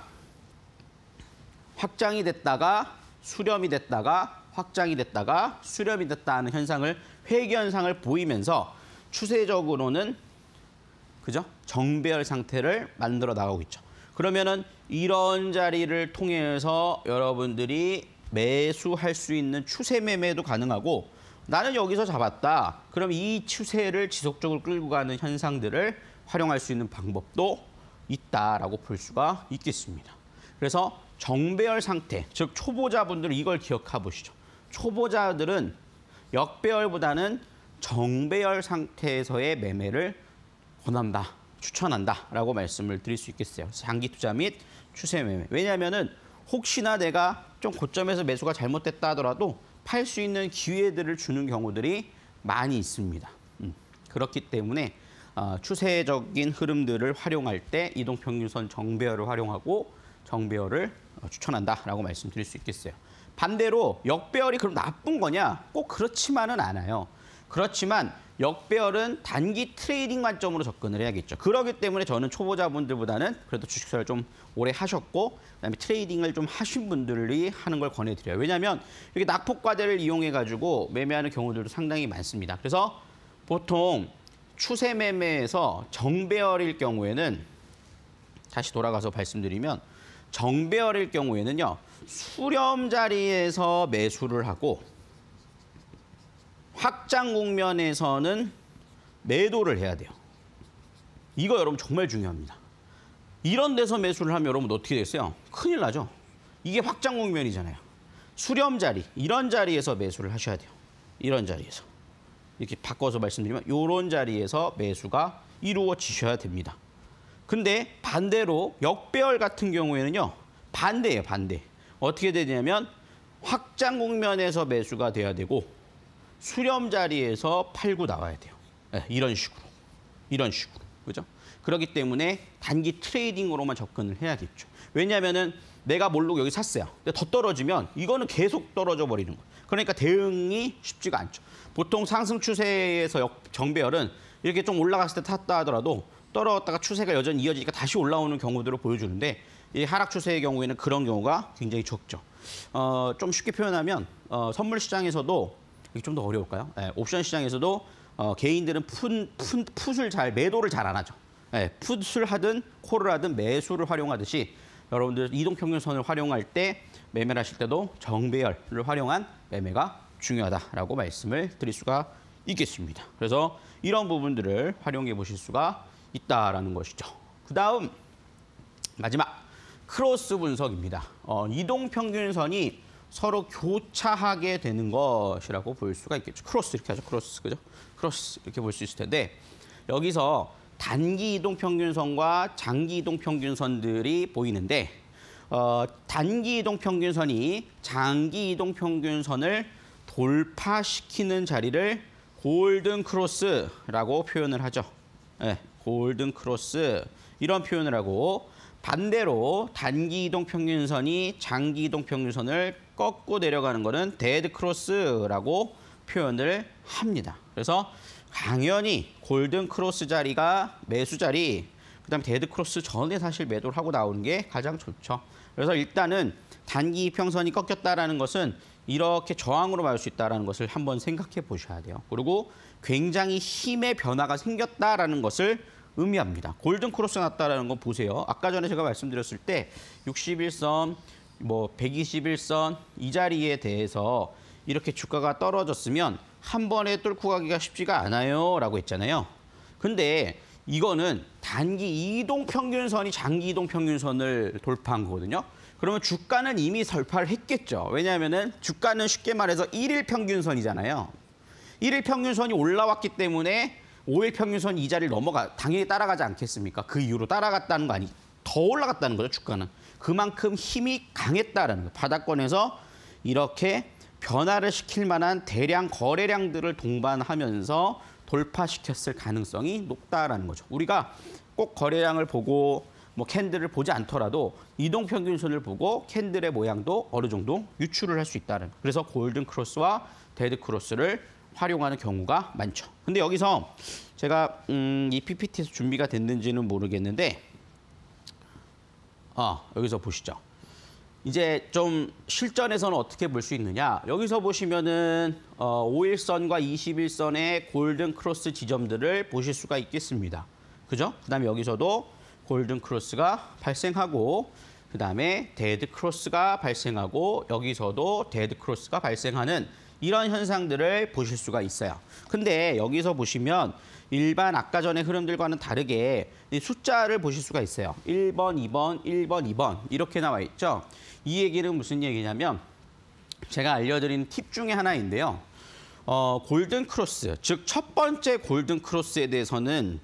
수렴이 됐다가 확장이 됐다가 수렴이 됐다는 현상을 회귀 현상을 보이면서 추세적으로는 그죠? 정배열 상태를 만들어 나가고 있죠. 그러면은 이런 자리를 통해서 여러분들이 매수할 수 있는 추세 매매도 가능하고 나는 여기서 잡았다. 그럼 이 추세를 지속적으로 끌고 가는 현상들을 활용할 수 있는 방법도 있다라고 볼 수가 있겠습니다. 그래서 정배열 상태, 즉 초보자분들은 이걸 기억해 보시죠. 초보자들은 역배열보다는 정배열 상태에서의 매매를 권한다, 추천한다라고 말씀을 드릴 수 있겠어요. 장기 투자 및 추세 매매. 왜냐하면은 혹시나 내가 좀 고점에서 매수가 잘못됐다 하더라도 팔 수 있는 기회들을 주는 경우들이 많이 있습니다. 그렇기 때문에 추세적인 흐름들을 활용할 때 이동평균선 정배열을 활용하고 정배열을 추천한다라고 말씀드릴 수 있겠어요. 반대로 역배열이 그럼 나쁜 거냐? 꼭 그렇지만은 않아요. 그렇지만 역배열은 단기 트레이딩 관점으로 접근을 해야겠죠. 그렇기 때문에 저는 초보자분들보다는 그래도 주식 투자를 좀 오래 하셨고 그다음에 트레이딩을 좀 하신 분들이 하는 걸 권해드려요. 왜냐하면 이렇게 낙폭과대를 이용해가지고 매매하는 경우들도 상당히 많습니다. 그래서 보통 추세 매매에서 정배열일 경우에는 다시 돌아가서 말씀드리면 정배열일 경우에는요. 수렴 자리에서 매수를 하고 확장 국면에서는 매도를 해야 돼요. 이거 여러분 정말 중요합니다. 이런 데서 매수를 하면 여러분 어떻게 됐어요? 큰일 나죠. 이게 확장 국면이잖아요. 수렴 자리, 이런 자리에서 매수를 하셔야 돼요. 이런 자리에서. 이렇게 바꿔서 말씀드리면 이런 자리에서 매수가 이루어지셔야 됩니다. 근데 반대로 역배열 같은 경우에는요. 반대예요, 반대. 어떻게 되냐면 확장 국면에서 매수가 돼야 되고 수렴 자리에서 팔고 나와야 돼요. 네, 이런 식으로. 이런 식으로. 그죠? 그렇기 때문에 단기 트레이딩으로만 접근을 해야겠죠. 왜냐하면은 내가 모르고 여기 샀어요. 근데 더 떨어지면 이거는 계속 떨어져 버리는 거예요. 그러니까 대응이 쉽지가 않죠. 보통 상승 추세에서 정배열은 이렇게 좀 올라갔을 때 탔다 하더라도 떨어졌다가 추세가 여전히 이어지니까 다시 올라오는 경우들을 보여주는데 이 하락 추세의 경우에는 그런 경우가 굉장히 적죠. 좀 쉽게 표현하면 선물 시장에서도 좀 더 어려울까요? 네, 옵션 시장에서도 개인들은 매도를 잘 안 하죠. 네, 풋을 하든 콜을 하든 매수를 활용하듯이 여러분들 이동평균선을 활용할 때 매매를 하실 때도 정배열을 활용한 매매가 중요하다라고 말씀을 드릴 수가 있겠습니다. 그래서 이런 부분들을 활용해 보실 수가 있다라는 것이죠. 그다음 마지막 크로스 분석입니다. 이동평균선이 서로 교차하게 되는 것이라고 볼 수가 있겠죠. 크로스 이렇게 하죠. 크로스, 그죠? 크로스 이렇게 볼 수 있을 텐데 여기서 단기 이동 평균선과 장기 이동 평균선들이 보이는데 단기 이동 평균선이 장기 이동 평균선을 돌파시키는 자리를 골든 크로스라고 표현을 하죠. 네, 골든 크로스 이런 표현을 하고 반대로 단기 이동 평균선이 장기 이동 평균선을 꺾고 내려가는 거는 데드 크로스라고 표현을 합니다. 그래서 당연히 골든 크로스 자리가 매수 자리, 그다음에 데드 크로스 전에 사실 매도를 하고 나오는 게 가장 좋죠. 그래서 일단은 단기 이평선이 꺾였다라는 것은 이렇게 저항으로 맞을 수 있다는 것을 한번 생각해 보셔야 돼요. 그리고 굉장히 힘의 변화가 생겼다라는 것을 의미합니다. 골든 크로스 났다라는 거 보세요. 아까 전에 제가 말씀드렸을 때 61선, 뭐 121선 이 자리에 대해서 이렇게 주가가 떨어졌으면 한 번에 뚫고 가기가 쉽지가 않아요 라고 했잖아요. 근데 이거는 단기 이동 평균선이 장기 이동 평균선을 돌파한 거거든요. 그러면 주가는 이미 설파를 했겠죠. 왜냐하면은 주가는 쉽게 말해서 1일 평균선이잖아요. 1일 평균선이 올라왔기 때문에 5일 평균선 이 자리를 당연히 따라가지 않겠습니까? 그 이후로 따라갔다는 거 더 올라갔다는 거죠, 주가는. 그만큼 힘이 강했다라는 거예요. 바닥권에서 이렇게 변화를 시킬 만한 대량 거래량들을 동반하면서 돌파시켰을 가능성이 높다라는 거죠. 우리가 꼭 거래량을 보고 뭐 캔들을 보지 않더라도 이동평균선을 보고 캔들의 모양도 어느 정도 유추를 할 수 있다는 거예요. 그래서 골든 크로스와 데드 크로스를 활용하는 경우가 많죠. 근데 여기서 제가 이 PPT에서 준비가 됐는지는 모르겠는데 여기서 보시죠. 이제 좀 실전에서는 어떻게 볼 수 있느냐. 여기서 보시면은 5일선과 21선의 골든 크로스 지점들을 보실 수가 있겠습니다. 그죠? 그다음에 여기서도 골든 크로스가 발생하고 그다음에 데드 크로스가 발생하고 여기서도 데드 크로스가 발생하는 이런 현상들을 보실 수가 있어요. 근데 여기서 보시면 일반 아까 전에 흐름들과는 다르게 숫자를 보실 수가 있어요. 1번, 2번, 1번, 2번 이렇게 나와 있죠. 이 얘기는 무슨 얘기냐면 제가 알려드린 팁 중에 하나인데요. 골든 크로스, 즉 첫 번째 골든 크로스에 대해서는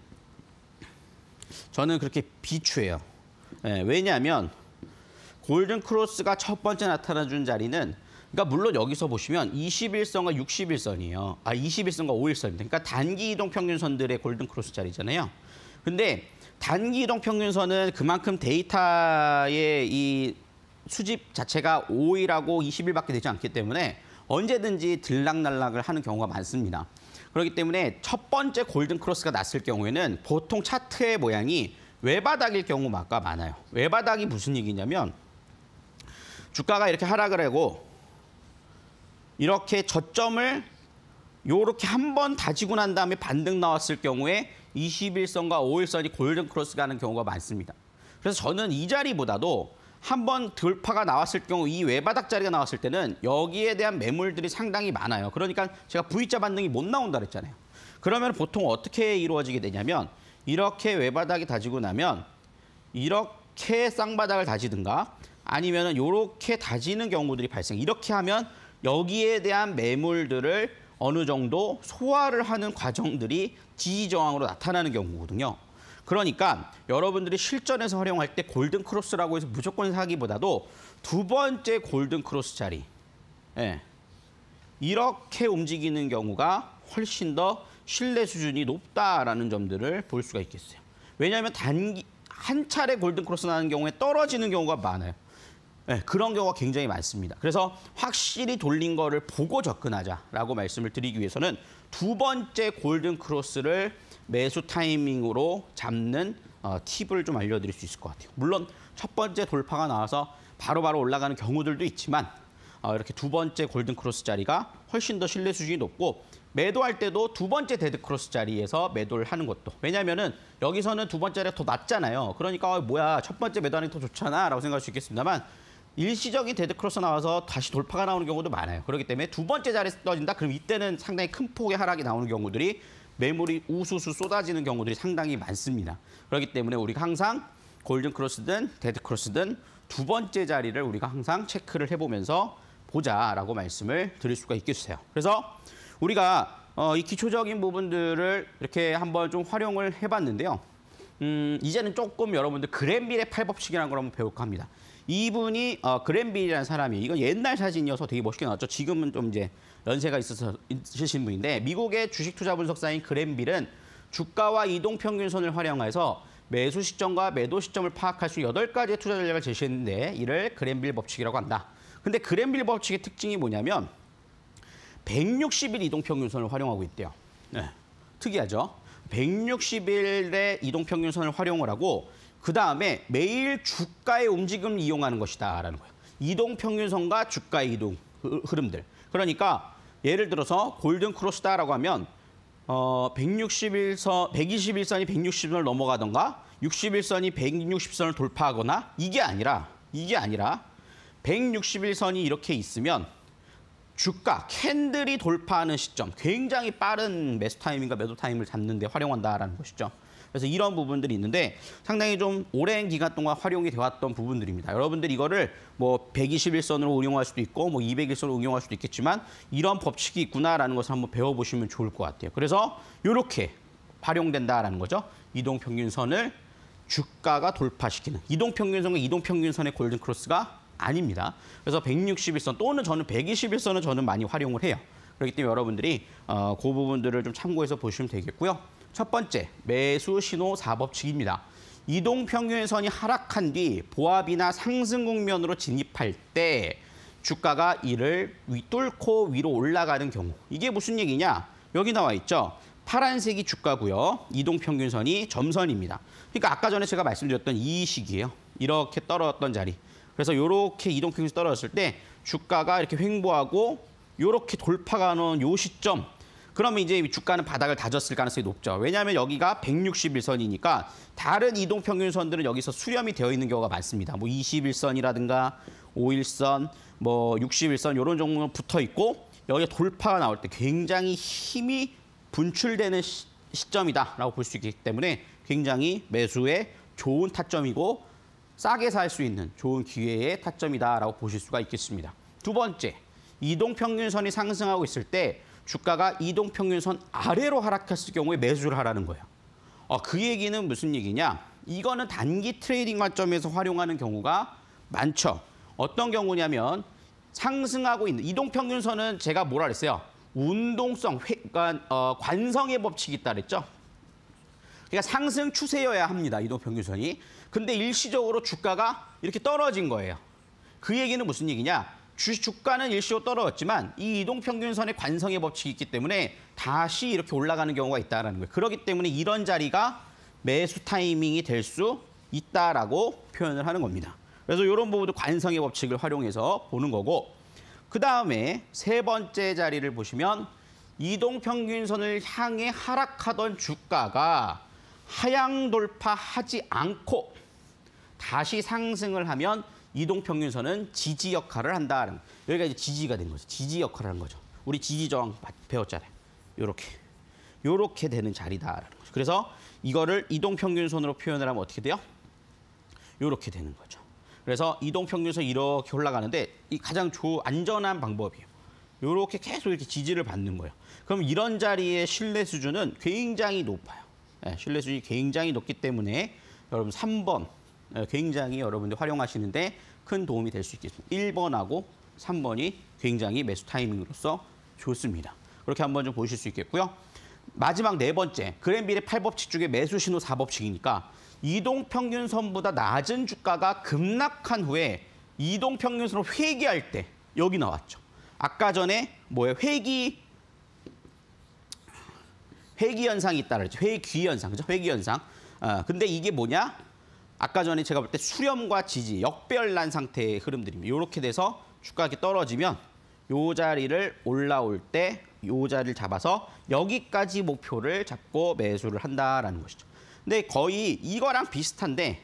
저는 그렇게 비추해요. 왜냐하면 골든 크로스가 첫 번째 나타나준 자리는 그러니까 물론 여기서 보시면 21선과 61선이에요. 21선과 5일선입니다. 그러니까 단기 이동 평균선들의 골든 크로스 자리잖아요. 근데 단기 이동 평균선은 그만큼 데이터의 이 수집 자체가 5일하고 20일밖에 되지 않기 때문에 언제든지 들락날락을 하는 경우가 많습니다. 그렇기 때문에 첫 번째 골든 크로스가 났을 경우에는 보통 차트의 모양이 외바닥일 경우가 많아요. 외바닥이 무슨 얘기냐면 주가가 이렇게 하락을 하고 이렇게 저점을 요렇게 한 번 다지고 난 다음에 반등 나왔을 경우에 21선과 5일선이 골든 크로스 가는 경우가 많습니다. 그래서 저는 이 자리보다도 한 번 돌파가 나왔을 경우 이 외바닥 자리가 나왔을 때는 여기에 대한 매물들이 상당히 많아요. 그러니까 제가 V자 반등이 못 나온다 그랬잖아요. 그러면 보통 어떻게 이루어지게 되냐면 이렇게 외바닥이 다지고 나면 이렇게 쌍바닥을 다지든가 아니면 이렇게 다지는 경우들이 발생. 이렇게 하면 여기에 대한 매물들을 어느 정도 소화를 하는 과정들이 지지 저항으로 나타나는 경우거든요. 그러니까 여러분들이 실전에서 활용할 때 골든 크로스라고 해서 무조건 사기보다도 두 번째 골든 크로스 자리 이렇게 움직이는 경우가 훨씬 더 신뢰 수준이 높다라는 점들을 볼 수가 있겠어요. 왜냐하면 한 차례 골든 크로스 나는 경우에 떨어지는 경우가 많아요. 그런 경우가 굉장히 많습니다. 그래서 확실히 돌린 거를 보고 접근하자라고 말씀을 드리기 위해서는 두 번째 골든 크로스를 매수 타이밍으로 잡는 팁을 좀 알려드릴 수 있을 것 같아요. 물론 첫 번째 돌파가 나와서 바로바로 올라가는 경우들도 있지만 이렇게 두 번째 골든 크로스 자리가 훨씬 더 신뢰 수준이 높고 매도할 때도 두 번째 데드 크로스 자리에서 매도를 하는 것도. 왜냐하면은 여기서는 두 번째 자리가 더 낮잖아요. 그러니까 뭐야 첫 번째 매도하는 게 더 좋잖아 라고 생각할 수 있겠습니다만 일시적인 데드 크로스 나와서 다시 돌파가 나오는 경우도 많아요. 그렇기 때문에 두 번째 자리에서 떨어진다? 그럼 이때는 상당히 큰 폭의 하락이 나오는 경우들이 매물이 우수수 쏟아지는 경우들이 상당히 많습니다. 그렇기 때문에 우리가 항상 골든 크로스든 데드 크로스든 두 번째 자리를 우리가 항상 체크를 해보면서 보자라고 말씀을 드릴 수가 있겠어요. 그래서 우리가 이 기초적인 부분들을 이렇게 한번 좀 활용을 해봤는데요. 이제는 조금 여러분들 그랜빌의 8법칙이라는 걸 한번 배울까 합니다. 이분이 그랜빌이라는 사람이 이건 옛날 사진이어서 되게 멋있게 나왔죠. 지금은 좀 이제 연세가 있으신 분인데 미국의 주식 투자 분석사인 그랜빌은 주가와 이동평균선을 활용해서 매수 시점과 매도 시점을 파악할 수 8가지의 투자 전략을 제시했는데 이를 그랜빌 법칙이라고 한다. 근데 그랜빌 법칙의 특징이 뭐냐면 160일 이동평균선을 활용하고 있대요. 네, 특이하죠? 160일의 이동평균선을 활용을 하고 그다음에 매일 주가의 움직임을 이용하는 것이다라는 거예요. 이동평균선과 주가의 이동 흐름들. 그러니까 예를 들어서 골든 크로스다라고 하면 121선이 160선을 넘어가던가 61선이 160선을 돌파하거나 이게 아니라 161선이 이렇게 있으면 주가 캔들이 돌파하는 시점, 굉장히 빠른 매수 타이밍과 매도 타이밍을 잡는 데 활용한다라는 것이죠. 그래서 이런 부분들이 있는데 상당히 좀 오랜 기간 동안 활용이 되었던 부분들입니다. 여러분들 이거를 뭐 121선으로 응용할 수도 있고 뭐 201선으로 응용할 수도 있겠지만 이런 법칙이 있구나라는 것을 한번 배워보시면 좋을 것 같아요. 그래서 이렇게 활용된다라는 거죠. 이동평균선을 주가가 돌파시키는 이동평균선과 이동평균선의 골든크로스가 아닙니다. 그래서 161선 또는 저는 121선을 저는 많이 활용을 해요. 그렇기 때문에 여러분들이 그 부분들을 좀 참고해서 보시면 되겠고요. 첫 번째, 매수 신호 4법칙입니다. 이동평균선이 하락한 뒤 보합이나 상승 국면으로 진입할 때 주가가 이를 뚫고 위로 올라가는 경우. 이게 무슨 얘기냐? 여기 나와 있죠. 파란색이 주가고요. 이동평균선이 점선입니다. 그러니까 아까 전에 제가 말씀드렸던 이 시기예요. 이렇게 떨어졌던 자리. 그래서 이렇게 이동평균선이 떨어졌을 때 주가가 이렇게 횡보하고 이렇게 돌파가 하는 요 시점. 그러면 이제 주가는 바닥을 다졌을 가능성이 높죠. 왜냐하면 여기가 161선이니까 다른 이동평균선들은 여기서 수렴이 되어 있는 경우가 많습니다. 뭐 21선이라든가 5일선, 뭐 61선 이런 정도는 붙어 있고 여기 돌파가 나올 때 굉장히 힘이 분출되는 시점이다라고 볼 수 있기 때문에 굉장히 매수에 좋은 타점이고 싸게 살 수 있는 좋은 기회의 타점이다라고 보실 수가 있겠습니다. 두 번째, 이동평균선이 상승하고 있을 때 주가가 이동평균선 아래로 하락했을 경우에 매수를 하라는 거예요. 그 얘기는 무슨 얘기냐? 이거는 단기 트레이딩 관점에서 활용하는 경우가 많죠. 어떤 경우냐면 상승하고 있는 이동평균선은 제가 뭐라 그랬어요? 운동성, 그러니까 관성의 법칙이 있다 그랬죠. 그러니까 상승 추세여야 합니다. 이동평균선이. 근데 일시적으로 주가가 이렇게 떨어진 거예요. 그 얘기는 무슨 얘기냐? 주가는 일시적으로 떨어졌지만 이 이동평균선의 관성의 법칙이 있기 때문에 다시 이렇게 올라가는 경우가 있다는 거예요. 그렇기 때문에 이런 자리가 매수 타이밍이 될 수 있다라고 표현을 하는 겁니다. 그래서 이런 부분도 관성의 법칙을 활용해서 보는 거고 그다음에 세 번째 자리를 보시면 이동평균선을 향해 하락하던 주가가 하향 돌파하지 않고 다시 상승을 하면 이동평균선은 지지 역할을 한다는 거예요. 여기가 이제 지지가 된 거죠. 지지 역할을 한 거죠. 우리 지지 저항 배웠잖아요. 요렇게 되는 자리다라는 거죠. 그래서 이거를 이동평균선으로 표현을 하면 어떻게 돼요? 요렇게 되는 거죠. 그래서 이동평균선 이렇게 올라가는데 이 가장 안전한 방법이에요. 요렇게 계속 이렇게 지지를 받는 거예요. 그럼 이런 자리의 신뢰 수준은 굉장히 높아요. 네, 신뢰 수준이 굉장히 높기 때문에 여러분 3번 굉장히 여러분들 활용하시는데 큰 도움이 될 수 있겠습니다. 1번하고 3번이 굉장히 매수 타이밍으로서 좋습니다. 그렇게 한번 좀 보실 수 있겠고요. 마지막 네 번째, 그랜빌의 8법칙 중에 매수 신호 4법칙이니까 이동평균선보다 낮은 주가가 급락한 후에 이동평균선으로 회귀할 때 여기 나왔죠. 아까 전에 뭐예요? 회귀 현상이 있다 그랬죠. 회귀 현상, 그죠? 회귀 현상. 근데 이게 뭐냐? 아까 전에 제가 볼 때 수렴과 지지, 역별난 상태의 흐름들입니다. 이렇게 돼서 주가가 이렇게 떨어지면 요 자리를 올라올 때 요 자리를 잡아서 여기까지 목표를 잡고 매수를 한다라는 것이죠. 근데 거의 이거랑 비슷한데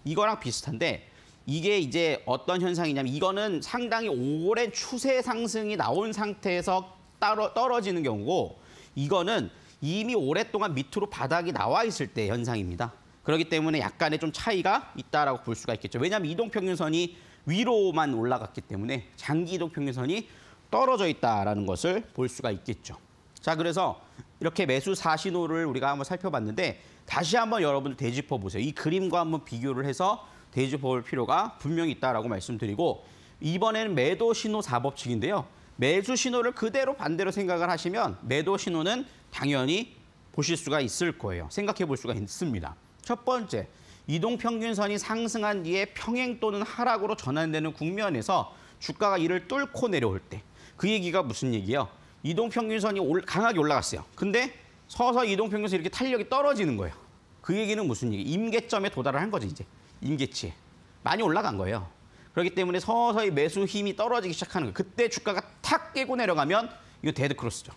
이게 이제 어떤 현상이냐면 이거는 상당히 오랜 추세 상승이 나온 상태에서 떨어지는 경우고 이거는 이미 오랫동안 밑으로 바닥이 나와 있을 때 현상입니다. 그렇기 때문에 약간의 좀 차이가 있다라고 볼 수가 있겠죠. 왜냐하면 이동평균선이 위로만 올라갔기 때문에 장기 이동평균선이 떨어져 있다라는 것을 볼 수가 있겠죠. 자, 그래서 이렇게 매수 4신호를 우리가 한번 살펴봤는데 다시 한번 여러분들 되짚어 보세요. 이 그림과 한번 비교를 해서 되짚어 볼 필요가 분명히 있다라고 말씀드리고 이번에는 매도 신호 4법칙인데요. 매수 신호를 그대로 반대로 생각을 하시면 매도 신호는 당연히 보실 수가 있을 거예요. 생각해 볼 수가 있습니다. 첫 번째, 이동평균선이 상승한 뒤에 평행 또는 하락으로 전환되는 국면에서 주가가 이를 뚫고 내려올 때 그 얘기가 무슨 얘기예요? 이동평균선이 강하게 올라갔어요. 근데 서서히 이동평균선이 이렇게 탄력이 떨어지는 거예요. 그 얘기는 무슨 얘기? 임계점에 도달을 한 거죠, 이제. 임계치에. 많이 올라간 거예요. 그렇기 때문에 서서히 매수 힘이 떨어지기 시작하는 거예요. 그때 주가가 탁 깨고 내려가면 이거 데드크로스죠.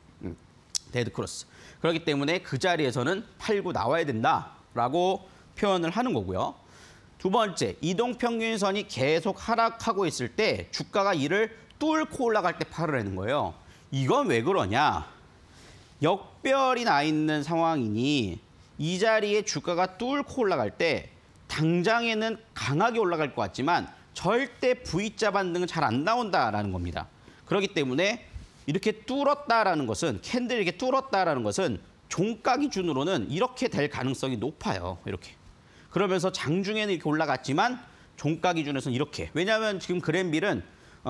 데드크로스. 그렇기 때문에 그 자리에서는 팔고 나와야 된다라고 표현을 하는 거고요. 두 번째, 이동평균선이 계속 하락하고 있을 때 주가가 이를 뚫고 올라갈 때 팔으라는 거예요. 이건 왜 그러냐? 역별이 나 있는 상황이니 이 자리에 주가가 뚫고 올라갈 때 당장에는 강하게 올라갈 것 같지만 절대 V자 반등은 잘 안 나온다라는 겁니다. 그렇기 때문에 이렇게 뚫었다라는 것은 캔들 이렇게 뚫었다라는 것은 종가 기준으로는 이렇게 될 가능성이 높아요. 이렇게. 그러면서 장중에는 이렇게 올라갔지만 종가 기준에서는 이렇게. 왜냐하면 지금 그랜빌은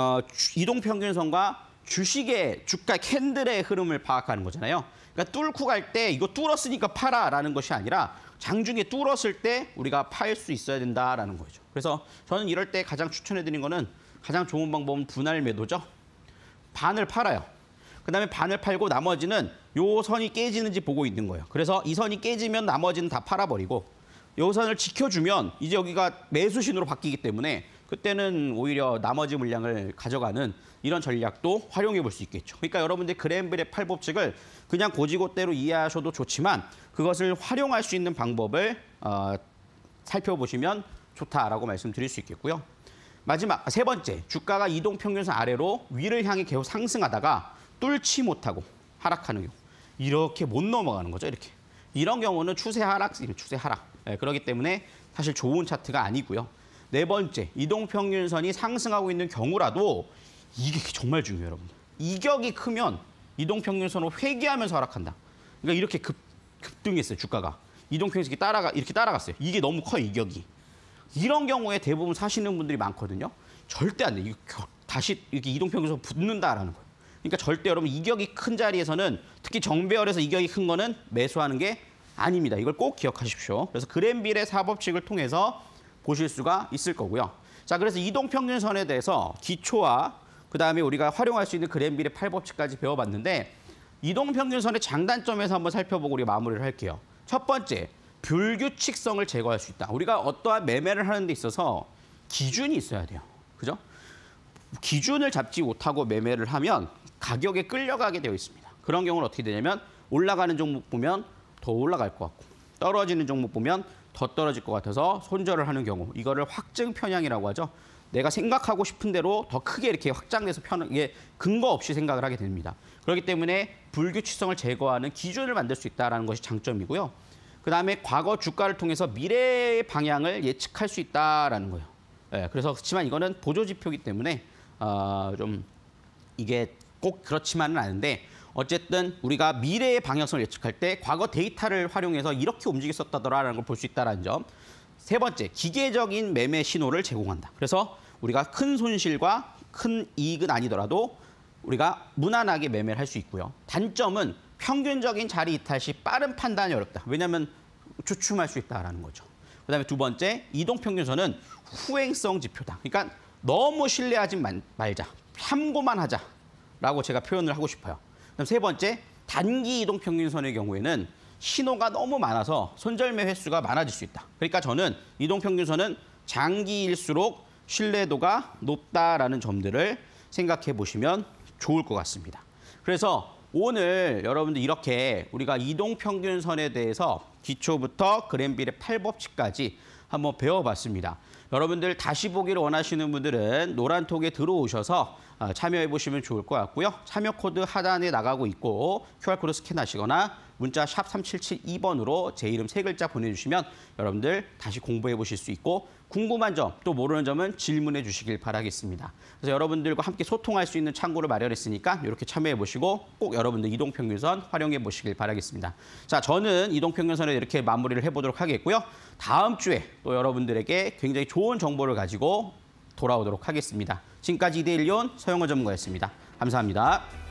이동평균선과 주식의 주가 캔들의 흐름을 파악하는 거잖아요. 그러니까 뚫고 갈 때 이거 뚫었으니까 팔아라는 것이 아니라 장중에 뚫었을 때 우리가 팔 수 있어야 된다라는 거죠. 그래서 저는 이럴 때 가장 추천해드리는 거는 가장 좋은 방법은 분할 매도죠. 반을 팔아요. 그다음에 반을 팔고 나머지는 요 선이 깨지는지 보고 있는 거예요. 그래서 이 선이 깨지면 나머지는 다 팔아버리고 요 선을 지켜주면 이제 여기가 매수 신호로 바뀌기 때문에 그때는 오히려 나머지 물량을 가져가는 이런 전략도 활용해 볼 수 있겠죠. 그러니까 여러분들 그랜빌의 팔법칙을 그냥 고지고대로 이해하셔도 좋지만 그것을 활용할 수 있는 방법을 살펴보시면 좋다라고 말씀드릴 수 있겠고요. 마지막 세 번째, 주가가 이동평균선 아래로 위를 향해 계속 상승하다가 뚫지 못하고 하락하는 경우. 이렇게 못 넘어가는 거죠, 이렇게. 이런 경우는 추세 하락. 네, 그렇기 때문에 사실 좋은 차트가 아니고요. 네 번째, 이동평균선이 상승하고 있는 경우라도 이게 정말 중요해요, 여러분들. 이격이 크면 이동평균선으로 회귀하면서 하락한다. 그러니까 이렇게 급등했어요, 주가가. 이동평균선이 이렇게 따라갔어요. 이게 너무 커요, 이격이. 이런 경우에 대부분 사시는 분들이 많거든요. 절대 안 돼. 다시 이렇게 이동평균선 붙는다라는 거예요. 그러니까 절대 여러분 이격이 큰 자리에서는 특히 정배열에서 이격이 큰 거는 매수하는 게 아닙니다. 이걸 꼭 기억하십시오. 그래서 그랜빌의 사법칙을 통해서 보실 수가 있을 거고요. 자, 그래서 이동평균선에 대해서 기초와 그다음에 우리가 활용할 수 있는 그랜빌의 팔법칙까지 배워봤는데 이동평균선의 장단점에서 한번 살펴보고 우리 마무리를 할게요. 첫 번째, 불규칙성을 제거할 수 있다. 우리가 어떠한 매매를 하는 데 있어서 기준이 있어야 돼요. 그죠? 기준을 잡지 못하고 매매를 하면 가격에 끌려가게 되어 있습니다. 그런 경우는 어떻게 되냐면 올라가는 종목 보면 더 올라갈 것 같고 떨어지는 종목 보면 더 떨어질 것 같아서 손절을 하는 경우, 이거를 확증 편향이라고 하죠. 내가 생각하고 싶은 대로 더 크게 이렇게 확장돼서 이게 근거 없이 생각을 하게 됩니다. 그렇기 때문에 불규칙성을 제거하는 기준을 만들 수 있다는 것이 장점이고요. 그다음에 과거 주가를 통해서 미래의 방향을 예측할 수 있다는 거예요. 네, 그래서 그렇지만 이거는 보조지표이기 때문에 좀 이게 꼭 그렇지만은 않은데 어쨌든 우리가 미래의 방향성을 예측할 때 과거 데이터를 활용해서 이렇게 움직였었다더라라는 걸 볼 수 있다는 점. 세 번째, 기계적인 매매 신호를 제공한다. 그래서 우리가 큰 손실과 큰 이익은 아니더라도 우리가 무난하게 매매를 할 수 있고요. 단점은 평균적인 자리 이탈 시 빠른 판단이 어렵다. 왜냐하면 주춤할 수 있다는 거죠. 그다음에 두 번째, 이동평균선은 후행성 지표다. 그러니까 너무 신뢰하지 말자. 참고만 하자라고 제가 표현을 하고 싶어요. 그다음 세 번째, 단기 이동평균선의 경우에는 신호가 너무 많아서 손절매 횟수가 많아질 수 있다. 그러니까 저는 이동평균선은 장기일수록 신뢰도가 높다라는 점들을 생각해 보시면 좋을 것 같습니다. 그래서 오늘 여러분들 이렇게 우리가 이동평균선에 대해서 기초부터 그랜빌의 팔법칙까지 한번 배워봤습니다. 여러분들 다시 보기를 원하시는 분들은 노란톡에 들어오셔서 참여해 보시면 좋을 것 같고요. 참여 코드 하단에 나가고 있고 QR코드 스캔하시거나 문자 샵 3772번으로 제 이름 3글자 보내주시면 여러분들 다시 공부해 보실 수 있고 궁금한 점, 또 모르는 점은 질문해 주시길 바라겠습니다. 그래서 여러분들과 함께 소통할 수 있는 창구를 마련했으니까 이렇게 참여해 보시고 꼭 여러분들 이동평균선 활용해 보시길 바라겠습니다. 자, 저는 이동평균선에 이렇게 마무리를 해보도록 하겠고요. 다음 주에 또 여러분들에게 굉장히 좋은 정보를 가지고 돌아오도록 하겠습니다. 지금까지 이데일리온 서영호 전문가였습니다. 감사합니다.